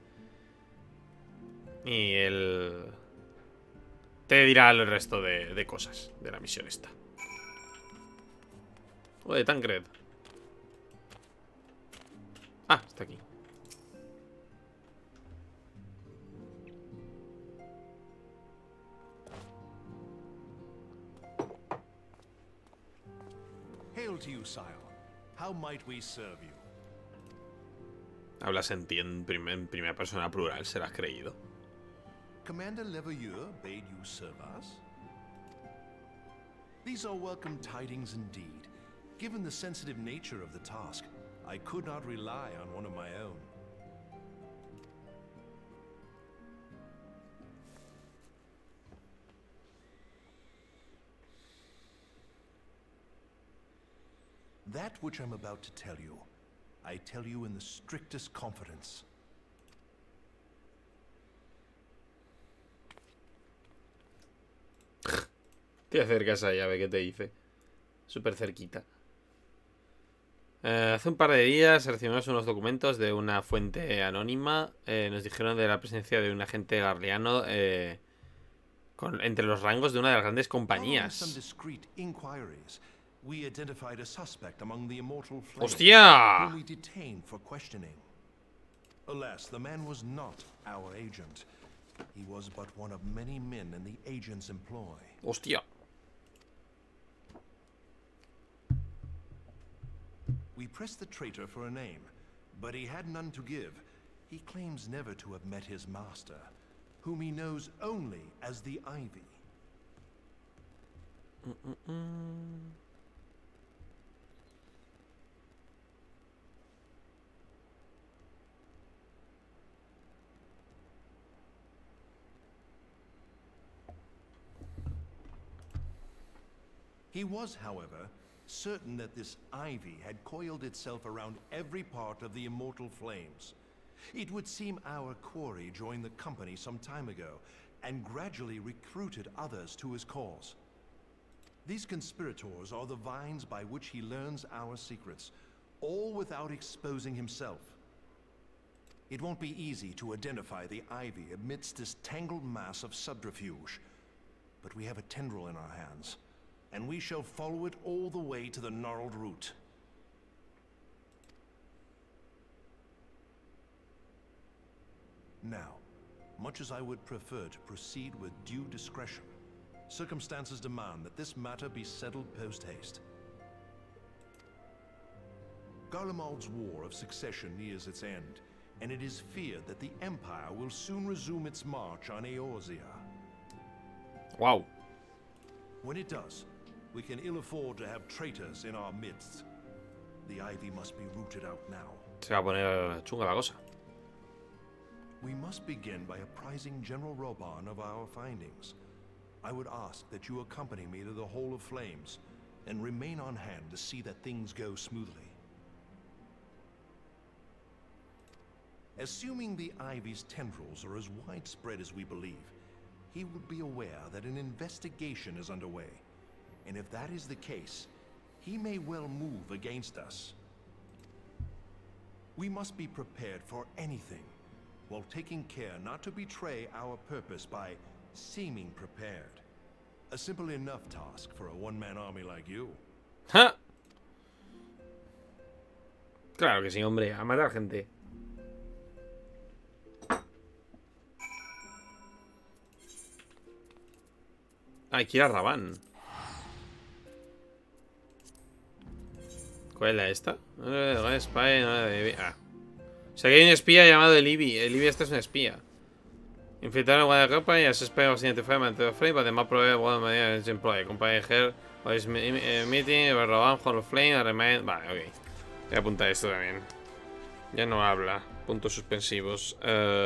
él te dirá el resto de cosas de la misión esta. De Tancred. Ah, está aquí. Hail to you, sire. How might we serve you? Hablas en primera persona plural, serás creído. Commander Leveilleur bade you serve us? These are welcome tidings indeed. Given the sensitive nature of the task, I could not rely on one of my own. That which I'm about to tell you, I tell you in the strictest confidence. Te acercas a llave, ¿qué te dice? Súper cerquita. Hace un par de días recibimos unos documentos de una fuente anónima. Nos dijeron de la presencia de un agente garliano entre los rangos de una de las grandes compañías. ¡Hostia! Alas, the man was not our agent. He was but one of many men in the agent's employ. ¡Hostia! We pressed the traitor for a name, but he had none to give. He claims never to have met his master, whom he knows only as the Ivy. He was, however, certain that this ivy had coiled itself around every part of the immortal flames. It would seem our quarry joined the company some time ago, and gradually recruited others to his cause. These conspirators are the vines by which he learns our secrets, all without exposing himself. It won't be easy to identify the ivy amidst this tangled mass of subterfuge, but we have a tendril in our hands, and we shall follow it all the way to the gnarled root. Now, much as I would prefer to proceed with due discretion, circumstances demand that this matter be settled post-haste. Garlemald's War of Succession nears its end, and it is feared that the Empire will soon resume its march on Eorzea. Wow. When it does, we can ill afford to have traitors in our midst. The ivy must be rooted out now. Se va a poner chunga la cosa. We must begin by apprising General Roban of our findings. I would ask that you accompany me to the Hall of Flames and remain on hand to see that things go smoothly. Assuming the ivy's tendrils are as widespread as we believe, he would be aware that an investigation is underway. And if that is the case, he may well move against us. We must be prepared for anything, while taking care not to betray our purpose by seeming prepared. A simple enough task for a one-man army like you. ¡Ja! Claro que sí, hombre. A matar gente. Hay que ir a Raban. ¿Cuál es la esta? Ah. O sea que hay un espía llamado el Ibi. El Ibi este es un espía. Infiltraron en Guadalajara Company as suspect was identified by the frame, but the map provide one media employee. Company here was meeting, Raban, Hall of Flame, remain. Vale, ok. Voy a apuntar esto también. Ya no habla. Puntos suspensivos.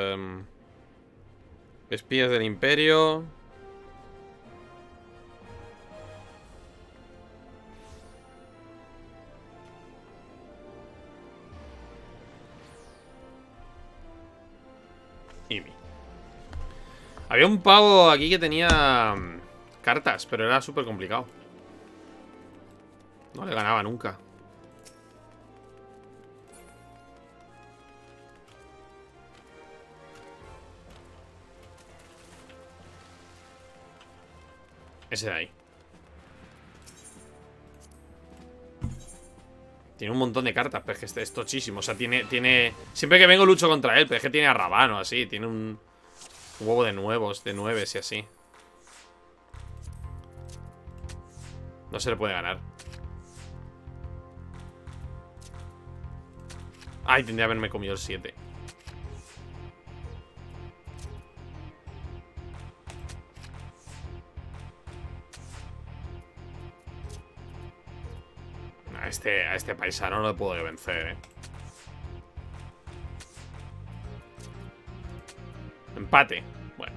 Espías del Imperio. Imi. Había un pavo aquí que tenía cartas, pero era súper complicado. No le ganaba nunca. Ese de ahí. Tiene un montón de cartas, pero es que es tochísimo. O sea, tiene... Siempre que vengo lucho contra él, pero es que tiene a Raban o así. Tiene un huevo de nuevos, de nueves y así. No se le puede ganar. Ay, tendría que haberme comido el 7. A este paisano no le puedo vencer, Empate. Bueno.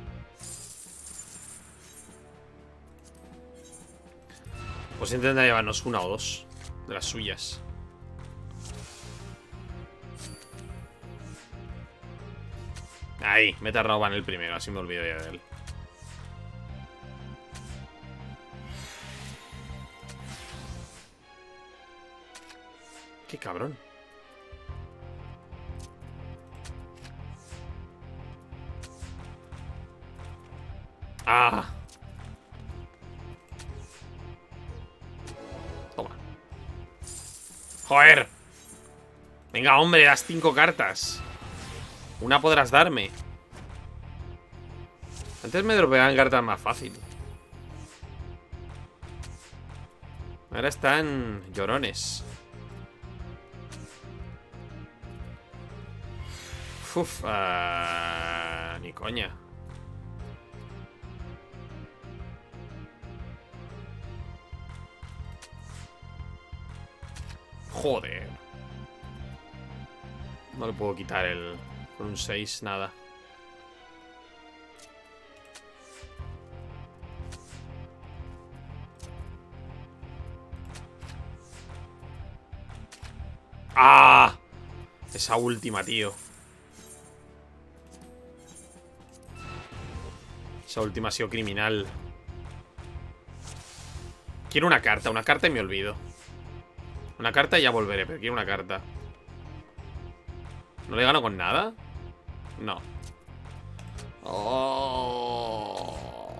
Pues intenta llevarnos una o dos de las suyas. Ahí, mete a Raban el primero, así me olvido ya de él. Qué cabrón. Ah. Toma. Joder. Venga, hombre, das 5 cartas. Una podrás darme. Antes me dropeaban cartas más fácil. Ahora están llorones. Uf, ni coña. Joder. No le puedo quitar el... Con un 6, nada. ¡Ah! Esa última, tío. Esa última ha sido criminal. Quiero una carta y me olvido. Una carta y ya volveré, pero quiero una carta. ¿No le gano con nada? No. Oh.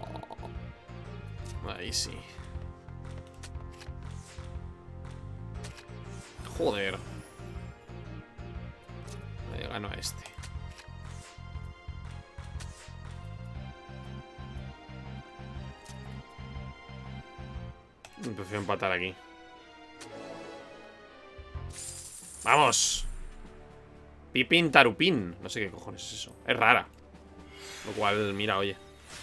Ahí sí. Joder. Le gano a este. Prefiero empatar aquí. ¡Vamos! Pipín Tarupín. No sé qué cojones es eso. Es rara. Lo cual, mira, oye.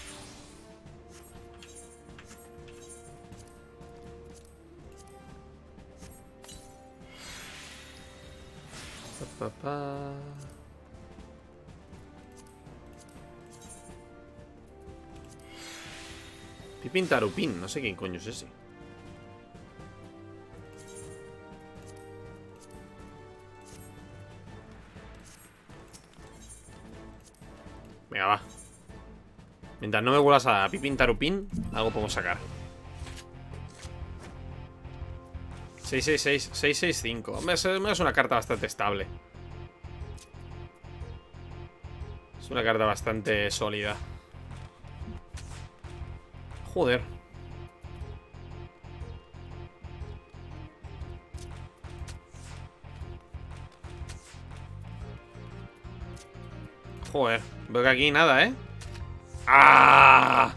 Pipín Tarupín. No sé qué coño es ese. Venga, va. Mientras no me vuelvas a Pipín Tarupín, algo podemos sacar. 666, 665. Hombre, es una carta bastante estable. Es una carta bastante sólida. Joder. Joder, veo que aquí nada, ¿eh? ¡Ah!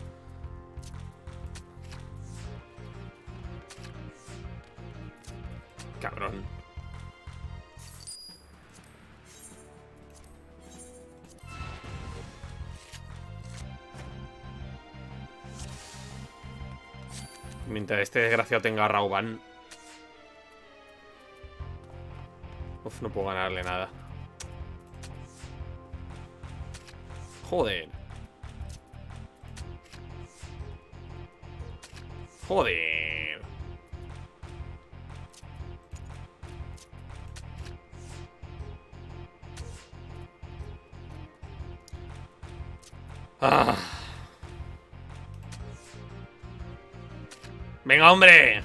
Cabrón. Mientras este desgraciado tenga a Rauban. Uf, no puedo ganarle nada. Joder. Joder. Ah. Venga, hombre.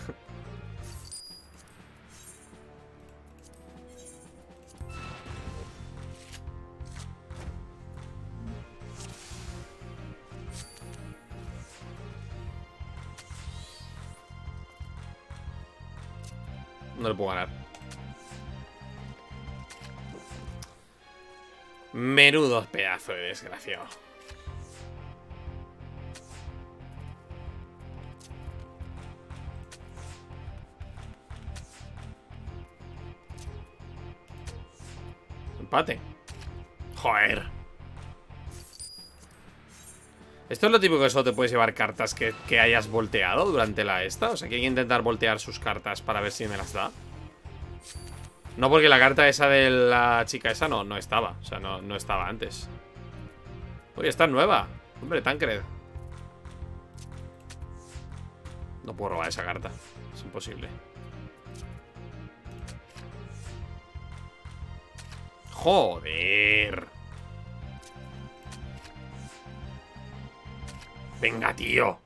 No le puedo ganar. Menudo pedazo de desgraciado. Empate. Joder. Esto es lo típico que solo te puedes llevar cartas que hayas volteado durante la esta. O sea, que hay que intentar voltear sus cartas para ver si me las da. No, porque la carta esa de la chica esa no estaba. O sea, no estaba antes. Oye, está nueva. Hombre, Tancred. No puedo robar esa carta. Es imposible. Joder. Venga, tío.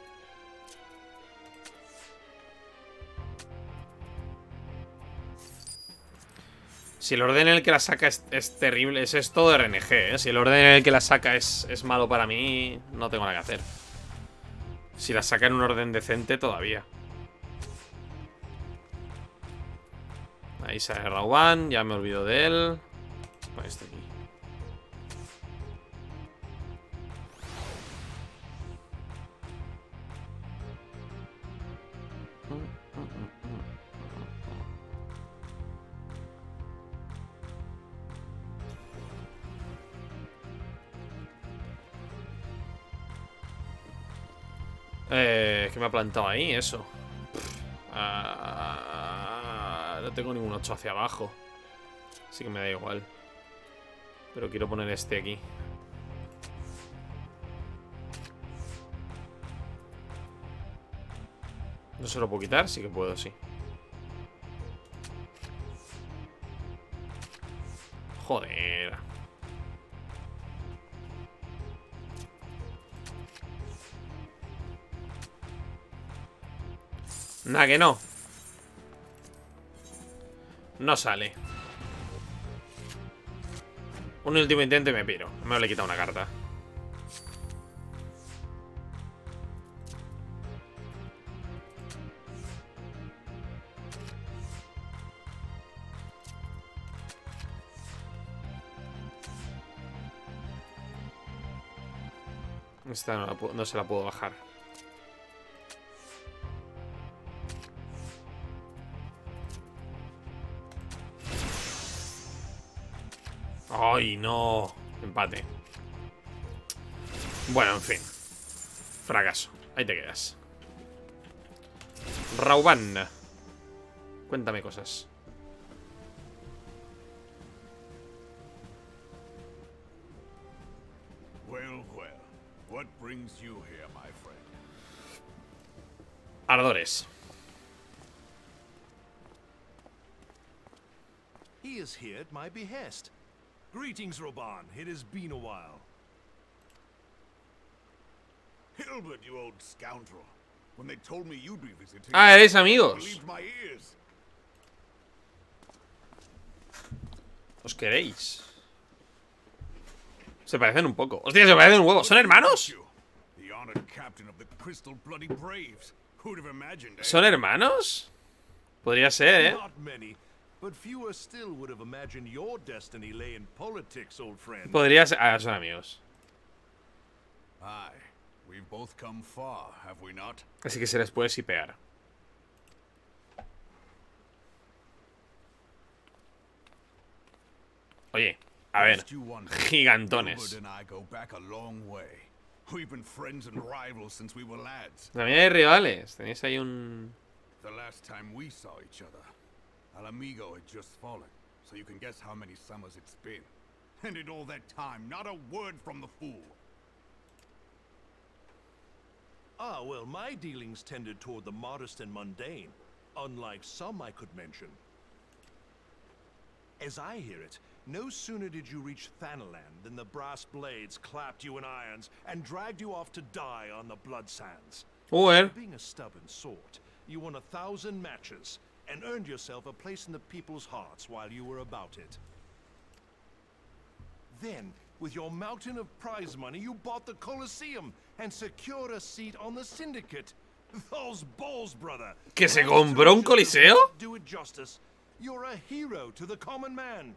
Si el orden en el que la saca es terrible, es todo de RNG, ¿eh? Si el orden en el que la saca es malo para mí, no tengo nada que hacer. Si la saca en un orden decente, todavía. Ahí sale Rauban, ya me olvido de él. Pues este aquí. ¿Qué me ha plantado ahí? Eso. No tengo ningún 8 hacia abajo. Así que me da igual. Pero quiero poner este aquí. ¿No se lo puedo quitar? Sí que puedo, sí. Joder. Nah, que no. No sale. Un último intento y me piro. Me le he quitado una carta. Esta no se la puedo bajar. ¡Ay, no! Empate. Bueno, en fin. Fracaso. Ahí te quedas. Rauban. Cuéntame cosas. Well, well. What brings you here, my friend? Ardores. He is here at my behest. Greetings, Roban. It has been a while. Hilbert, you old scoundrel. When they told me you'd be visiting, Ah, eres I amigos. believed my ears. ¿Os queréis? Se parecen un poco. ¡Hostia, se parecen un huevo! ¿Son hermanos? The honor honored captain of the Crystal Bloody Braves. Who'd have imagined, eh? ¿Son hermanos? Podría ser, ¿eh? Not many, but fewer still would have imagined your destiny lay in politics, old friend. Podría ser... Ah, son amigos. Aye, we've both come far, have we not? Así que se les puede sipear. Oye, a ver. Lest you wonder, Gigantones. Gilbert and I go back a long way. We've been friends and rivals since we were lads. También hay rivales. Tenéis ahí un... The last time we saw each other, Al Amigo had just fallen, so you can guess how many summers it's been. And in all that time, not a word from the fool. Ah, well, my dealings tended toward the modest and mundane, unlike some I could mention. As I hear it, no sooner did you reach Thanaland than the brass blades clapped you in irons and dragged you off to die on the blood sands. Well, Being a stubborn sort, you won 1,000 matches and earned yourself a place in the people's hearts while you were about it. Then, with your mountain of prize money, you bought the Colosseum and secured a seat on the Syndicate. Those balls, brother. ¿Que se compró un coliseo? Do it justice. You're a hero to the common man.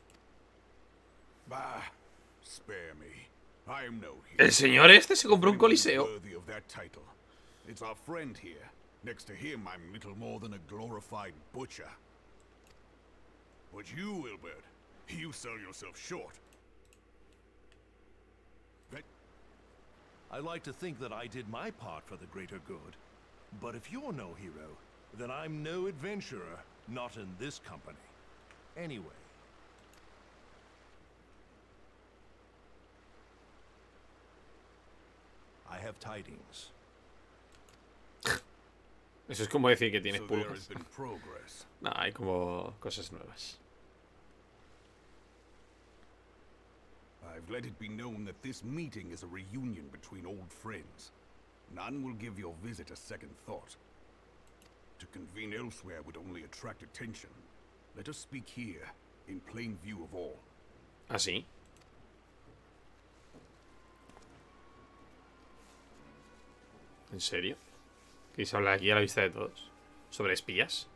Bah, spare me. I am no El hero. señor este se compró un coliseo. Worthy of that title. It's our friend here. Next to him, I'm little more than a glorified butcher. But you, Wilbert, you sell yourself short. I like to think that I did my part for the greater good. But if you're no hero, then I'm no adventurer, not in this company. Anyway. I have tidings. Eso es como decir que tienes So there has pulgas. been progress. No, hay como cosas nuevas. I've let it be known that this meeting is a reunion between old friends. None will give your visit a second thought. To convene elsewhere would only attract attention. Let us speak here, in plain view of all. ¿Ah, sí? ¿En serio? ¿Queréis hablar aquí a la vista de todos? ¿Sobre espías?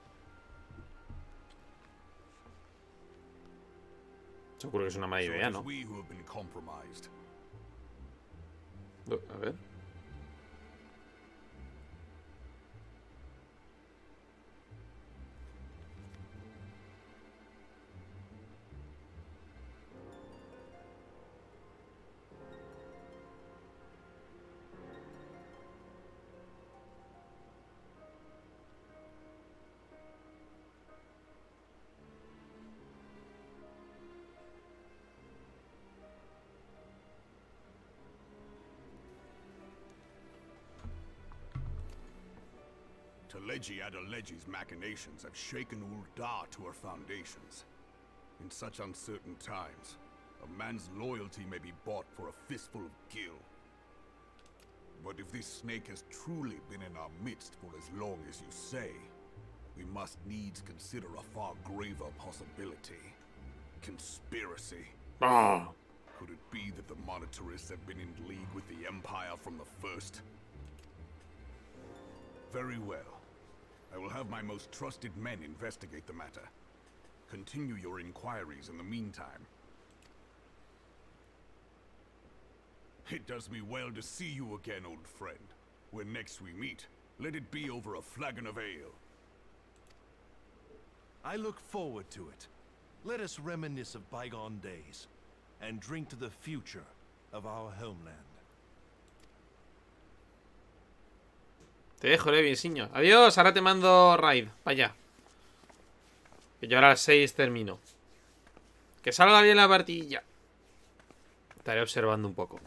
Seguro que es una mala So it idea, is ¿no? we who have been compromised. A ver. Teleji Adeleji's machinations have shaken Ul'dah to her foundations. In such uncertain times, a man's loyalty may be bought for a fistful of gil. But if this snake has truly been in our midst for as long as you say, we must needs consider a far graver possibility. Conspiracy. ¡Ah! Could it be that the Monetarists have been in league with the Empire from the first? Very well. I will have my most trusted men investigate the matter. Continue your inquiries in the meantime. It does me well to see you again, old friend. When next we meet, let it be over a flagon of ale. I look forward to it. Let us reminisce of bygone days and drink to the future of our homeland. Te dejo, Levinsiño. Adiós, ahora te mando raid. Vaya. Que yo ahora a las 6 termino. Que salga bien la partida. Estaré observando un poco.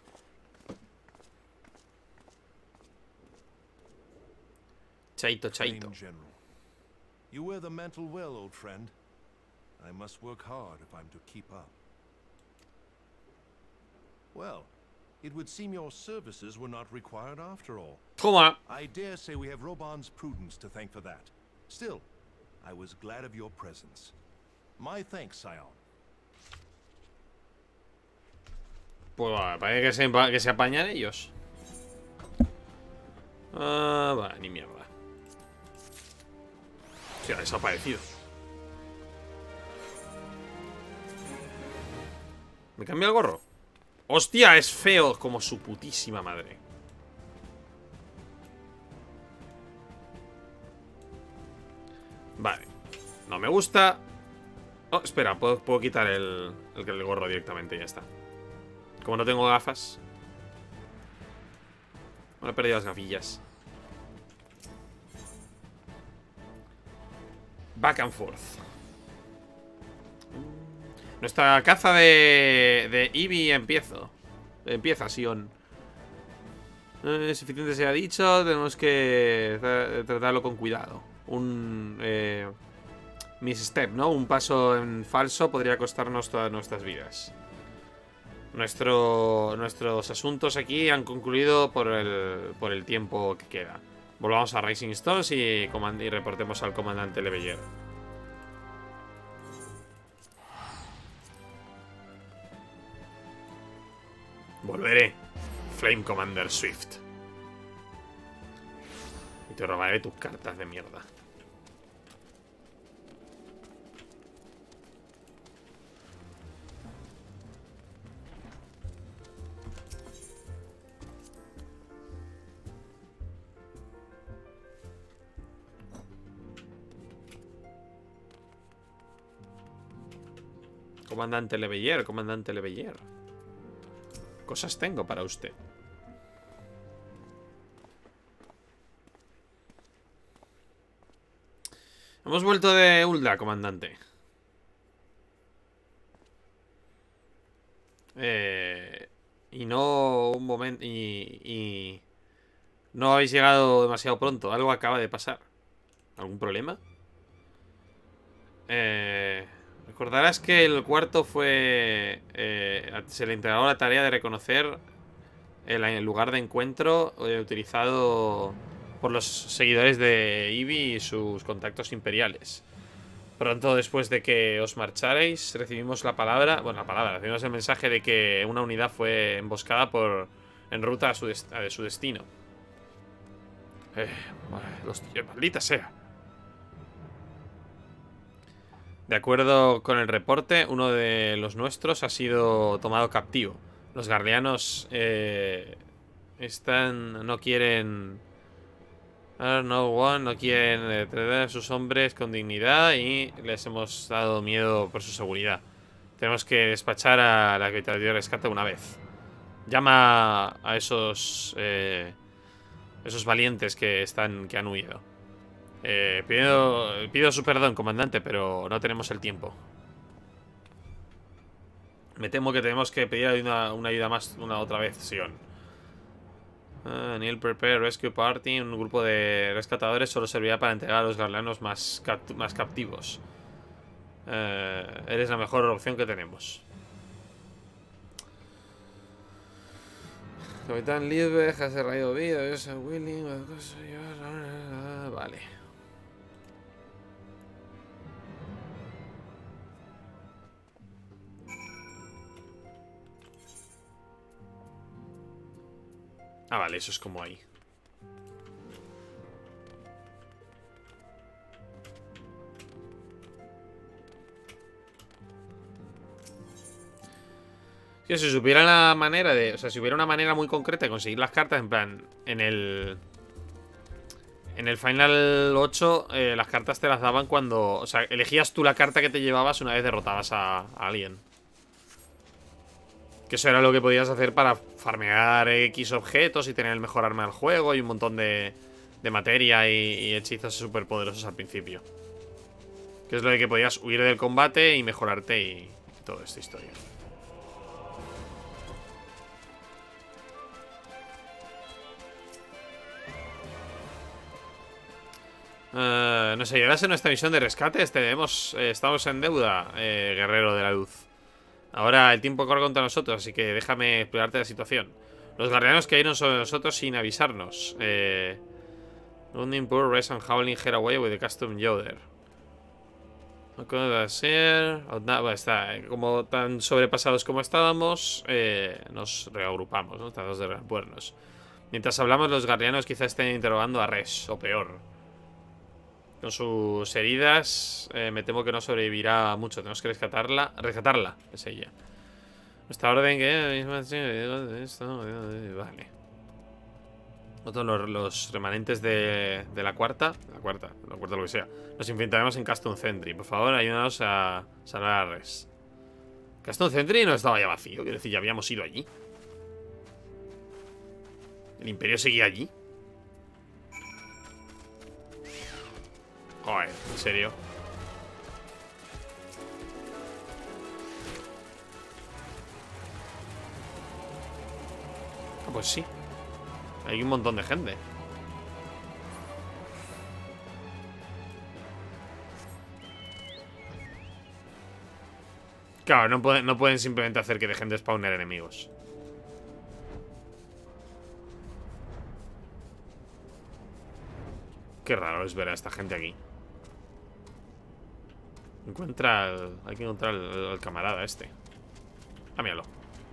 Chaito, chaito. Flame General. You wear the mantle well, old friend. I must work hard if I'm to keep up. Well, it would seem your services were not required after all. Toma. I dare say we have Roban's prudence to thank for that. Still, I was glad of your presence. My thanks, Scion. Pues parece que se apañan ellos. Vale, ni mierda. Se ha desaparecido. ¿Me cambia el gorro? ¡Hostia! Es feo como su putísima madre. Vale. No me gusta. Oh, espera, puedo quitar el gorro directamente y ya está. Como no tengo gafas. Bueno, he perdido las gafillas. Back and forth. Nuestra caza de Eevee empieza, Sion. Suficiente se ha dicho. Tenemos que tratarlo con cuidado. Un misstep, ¿no? Un paso en falso podría costarnos todas nuestras vidas. Nuestros asuntos aquí han concluido por el tiempo que queda. Volvamos a Rising Stones y reportemos al comandante Leveilleur. Volveré, Flame Commander Swift. Y te robaré tus cartas de mierda. Comandante Leveilleur, comandante Leveilleur. Cosas tengo para usted. Hemos vuelto de Ul'dah, comandante. Y no un momento. Y no habéis llegado demasiado pronto. Algo acaba de pasar. ¿Algún problema? Recordarás que el cuarto fue... se le entregó la tarea de reconocer el lugar de encuentro utilizado por los seguidores de Eevee y sus contactos imperiales. Pronto después de que os marcharais, recibimos la palabra... Bueno, recibimos el mensaje de que una unidad fue emboscada en ruta a su destino. Maldita sea. De acuerdo con el reporte, uno de los nuestros ha sido tomado captivo. Los guardianos no quieren... no quieren tratar a sus hombres con dignidad y les hemos dado miedo por su seguridad. Tenemos que despachar a la que de rescate una vez. Llama a esos valientes que han huido. Pido su perdón, comandante, pero no tenemos el tiempo. Me temo que tenemos que pedir una ayuda más una otra vez, Sion. Neil Prepare Rescue Party. Un grupo de rescatadores solo servirá para entregar a los garleanos más captivos. Eres la mejor opción que tenemos. Capitán Lidbeck hace rayo vida. Willing. Vale. Ah, vale, eso es como ahí. Que si supiera la manera de... O sea, si hubiera una manera muy concreta de conseguir las cartas, en plan, en el Final 8, las cartas te las daban cuando... O sea, elegías tú la carta que te llevabas una vez derrotabas a alguien. Que eso era lo que podías hacer para farmear X objetos y tener el mejor arma del juego y un montón de materia y hechizos súper poderosos al principio. Que es lo de que podías huir del combate y mejorarte y toda esta historia. ¿Nos ayudarás en nuestra misión de rescate? Estamos en deuda, guerrero de la luz. Ahora el tiempo corre contra nosotros, así que déjame explicarte la situación. Los guardianes cayeron sobre nosotros sin avisarnos. Running Poor, Res and Howling Head Away with the Custom Yoder. Como tan sobrepasados como estábamos, nos reagrupamos, ¿no? Tratamos de reagrupamos. Mientras hablamos, los guardianos quizá estén interrogando a Res, o peor. Con sus heridas, me temo que no sobrevivirá mucho. Tenemos que rescatarla. Rescatarla, es ella. Nuestra orden que... Vale. Nosotros los remanentes de la cuarta. La cuarta, lo que sea. Nos enfrentaremos en Castle Sentry. Por favor, ayúdanos a salvar a Res. Castle Sentry no estaba ya vacío. Quiero decir, ya habíamos ido allí. ¿El Imperio seguía allí? Joder, en serio. Ah, pues sí. Hay un montón de gente. Claro, no pueden simplemente hacer que dejen de spawner enemigos. Qué raro es ver a esta gente aquí. Hay que encontrar al camarada este. Ah, míralo.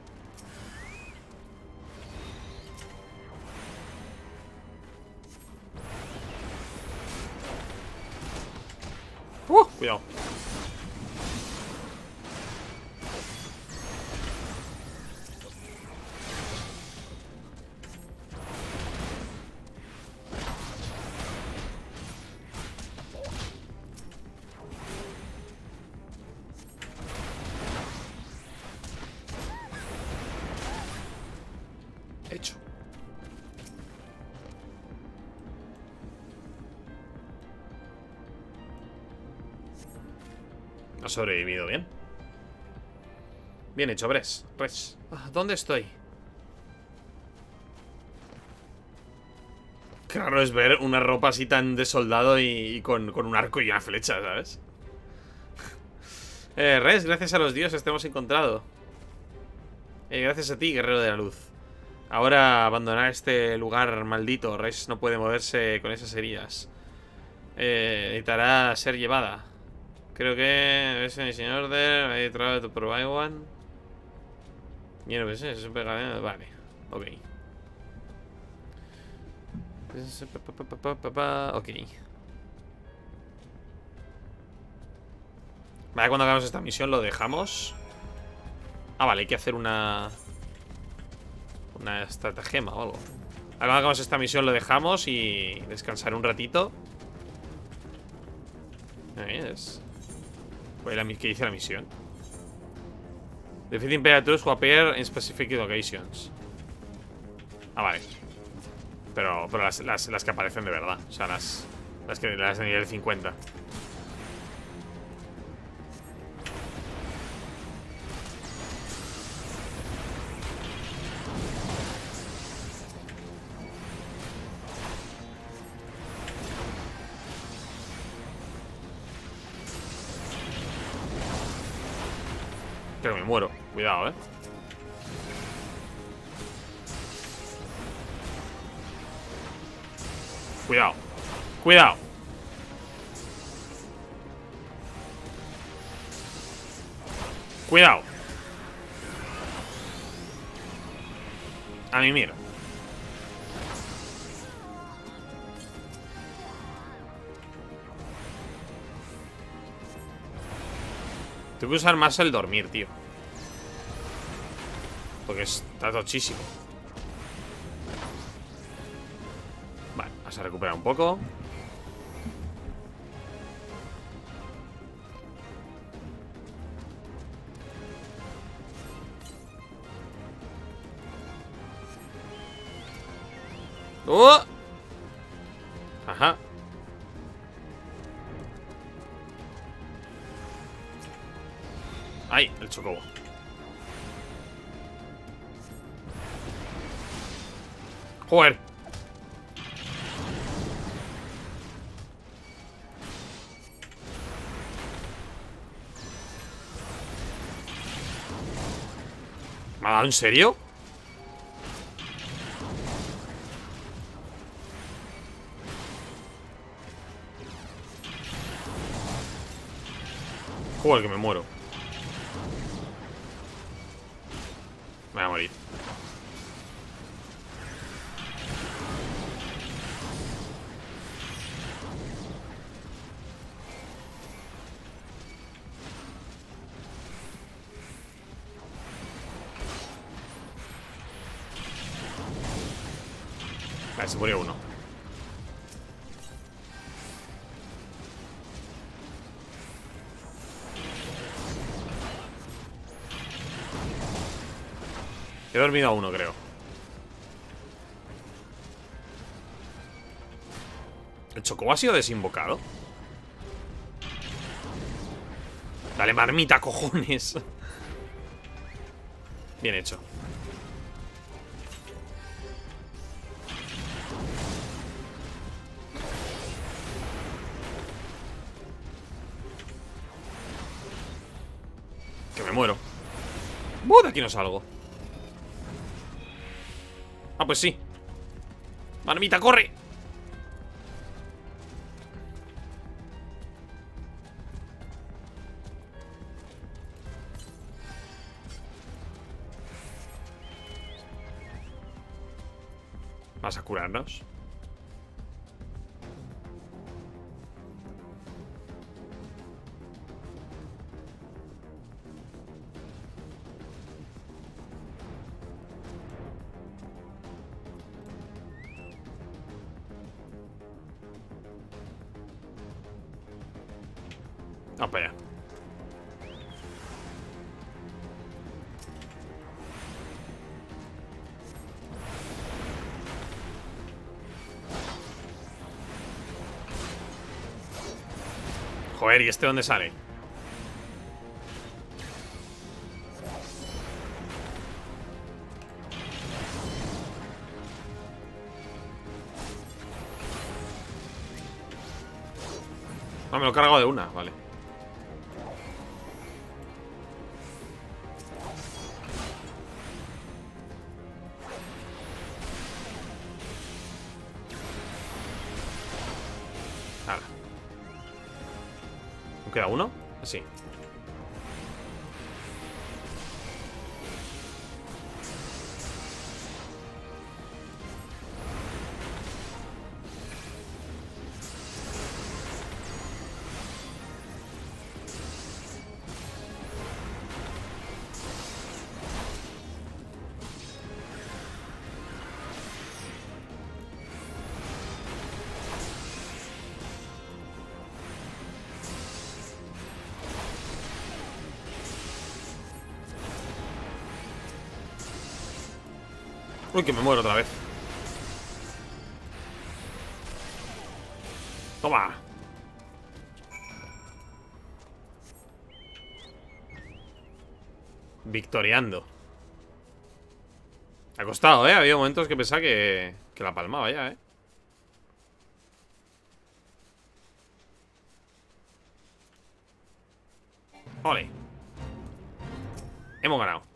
Cuidado. Hecho. Ha sobrevivido bien. Bien hecho, Res. ¿Dónde estoy? Qué raro es ver una ropa así tan de soldado y con un arco y una flecha, ¿sabes? Res, gracias a los dioses te hemos encontrado. Gracias a ti, guerrero de la luz. Ahora abandonar este lugar maldito. Res no puede moverse con esas heridas. Necesitará ser llevada. Creo que es el señor de I try to provide one. Vale, ok. Ok. Vale, cuando hagamos esta misión lo dejamos. Ah, vale, hay que hacer una estratagema o algo. Cuando hagamos esta misión lo dejamos y descansar un ratito. ¿Qué dice la misión? Defeat Imperators who appear in specific locations. Ah, vale. Pero las que aparecen de verdad. O sea, las de nivel 50. Creo que me muero. Cuidado, Cuidado. Cuidado. Cuidado. A mí mira. Tengo que usar más el dormir, tío. Porque está tochísimo. Vale, vamos a recuperar un poco. ¡Oh! Ajá. ¡Ay! El chocobo. ¡Joder! ¿Me ha dado en serio? Joder, que me muero. Me voy a morir. Vale, se murió uno. He dormido a uno, creo. ¿El Chocobo ha sido desinvocado? Dale, marmita, cojones. Bien hecho. Que me muero. De aquí no salgo. Ah, pues sí. Marmita, corre. ¿Vas a curarnos? Vamos para allá. Joder, ¿y este dónde sale? Ah, me lo he cargado de una, vale. Ahora. ¿Me queda uno? Así. Uy, que me muero otra vez. Toma. Victoriando. Ha costado, ¿eh? Ha habido momentos que pensaba que la palmaba ya, ¿eh? Ole. Hemos ganado.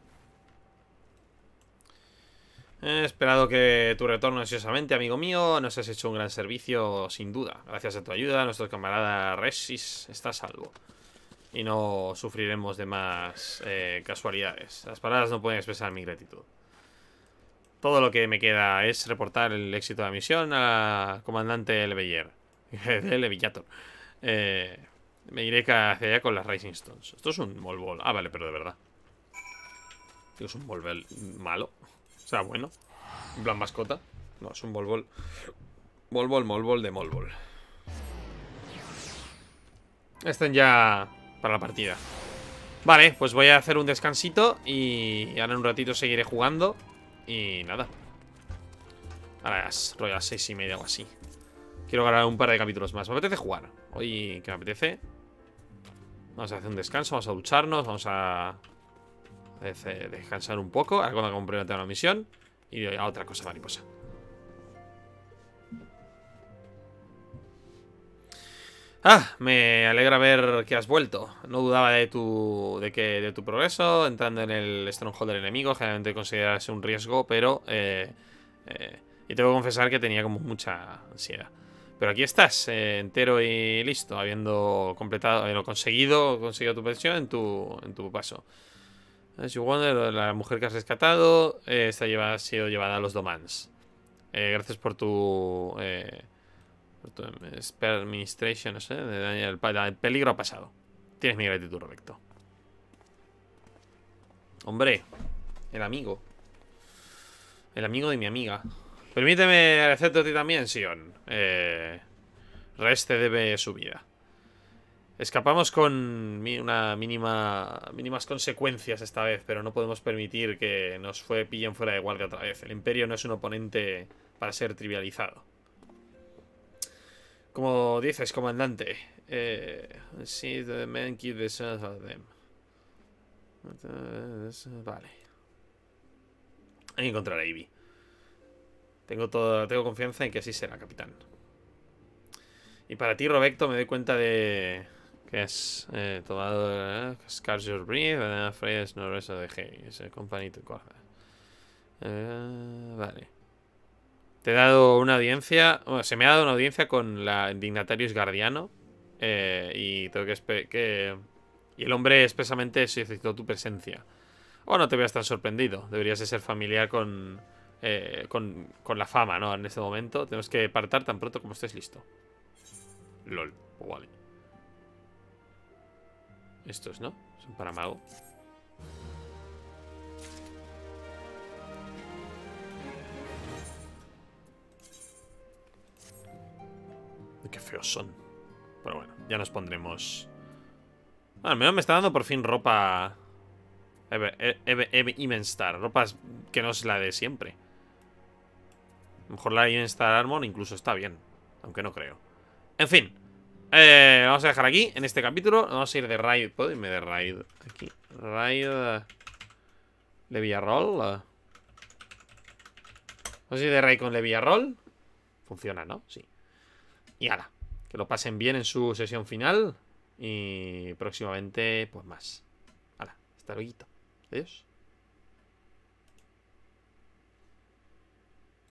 He esperado que tu retorno ansiosamente, amigo mío. Nos has hecho un gran servicio, sin duda. Gracias a tu ayuda, nuestro camarada Resis está a salvo. Y no sufriremos de más casualidades. Las palabras no pueden expresar mi gratitud. Todo lo que me queda es reportar el éxito de la misión al comandante Leveiller. Levillator. Me iré hacia allá con las Rising Stones. Esto es un Molbol. Ah, vale, pero de verdad. Tío, es un Molbol malo. O sea, bueno. En plan mascota. No, es un Molbol. Molbol de Molbol. Están ya para la partida. Vale, pues voy a hacer un descansito. Y ahora en un ratito seguiré jugando. Y nada. Ahora es rollo a las 6:30 o así. Quiero grabar un par de capítulos más. Me apetece jugar. Hoy que me apetece. Vamos a hacer un descanso. Vamos a ducharnos. Vamos a descansar un poco. Ahora cuando complemente la misión. Y a otra cosa mariposa. Ah, me alegra ver que has vuelto. No dudaba de tu progreso. Entrando en el stronghold del enemigo. Generalmente consideras un riesgo. Pero y tengo que confesar que tenía como mucha ansiedad. Pero aquí estás, entero y listo. Habiendo conseguido tu pensión en tu paso. As you wonder, la mujer que has rescatado ha sido llevada a los Domans. Gracias por tu spare administration, no sé. El peligro ha pasado. Tienes mi gratitud, Roberto. Hombre, el amigo. El amigo de mi amiga. Permíteme agradecerte a ti también, Sion. Res te debe su vida. Escapamos con mínimas consecuencias esta vez, pero no podemos permitir que nos pillen fuera de guardia otra vez. El Imperio no es un oponente para ser trivializado. Como dices, comandante. See the men keep the sons of them. Vale. Hay que encontrar a Ivy. Tengo confianza en que así será, capitán. Y para ti, Robecto, me doy cuenta de que has tomado Scars Your Breath, Afraid no resto de Hey, es el company to corda. Vale. Te he dado una audiencia. Bueno, se me ha dado una audiencia con la Dignatarius Guardiano. Y tengo que y el hombre expresamente solicitó tu presencia. Oh, no te veas tan sorprendido. Deberías de ser familiar con la fama, ¿no? En este momento. Tenemos que partar tan pronto como estés listo. LOL. Oh, vale. Estos, ¿no? Son para mago. Qué feos son. Pero bueno, ya nos pondremos. Al menos me está dando por fin ropa Evenstar. Ropa que no es la de siempre. A lo mejor la Evenstar Armor incluso está bien. Aunque no creo. En fin, vamos a dejar aquí en este capítulo. Vamos a ir de raid. ¿Puedo irme de raid? Aquí. Raid Leviarol. Vamos a ir de raid con Leviarol. Funciona, ¿no? Sí. Y ala, que lo pasen bien en su sesión final. Y próximamente, pues más. Ala, hasta luego. Adiós.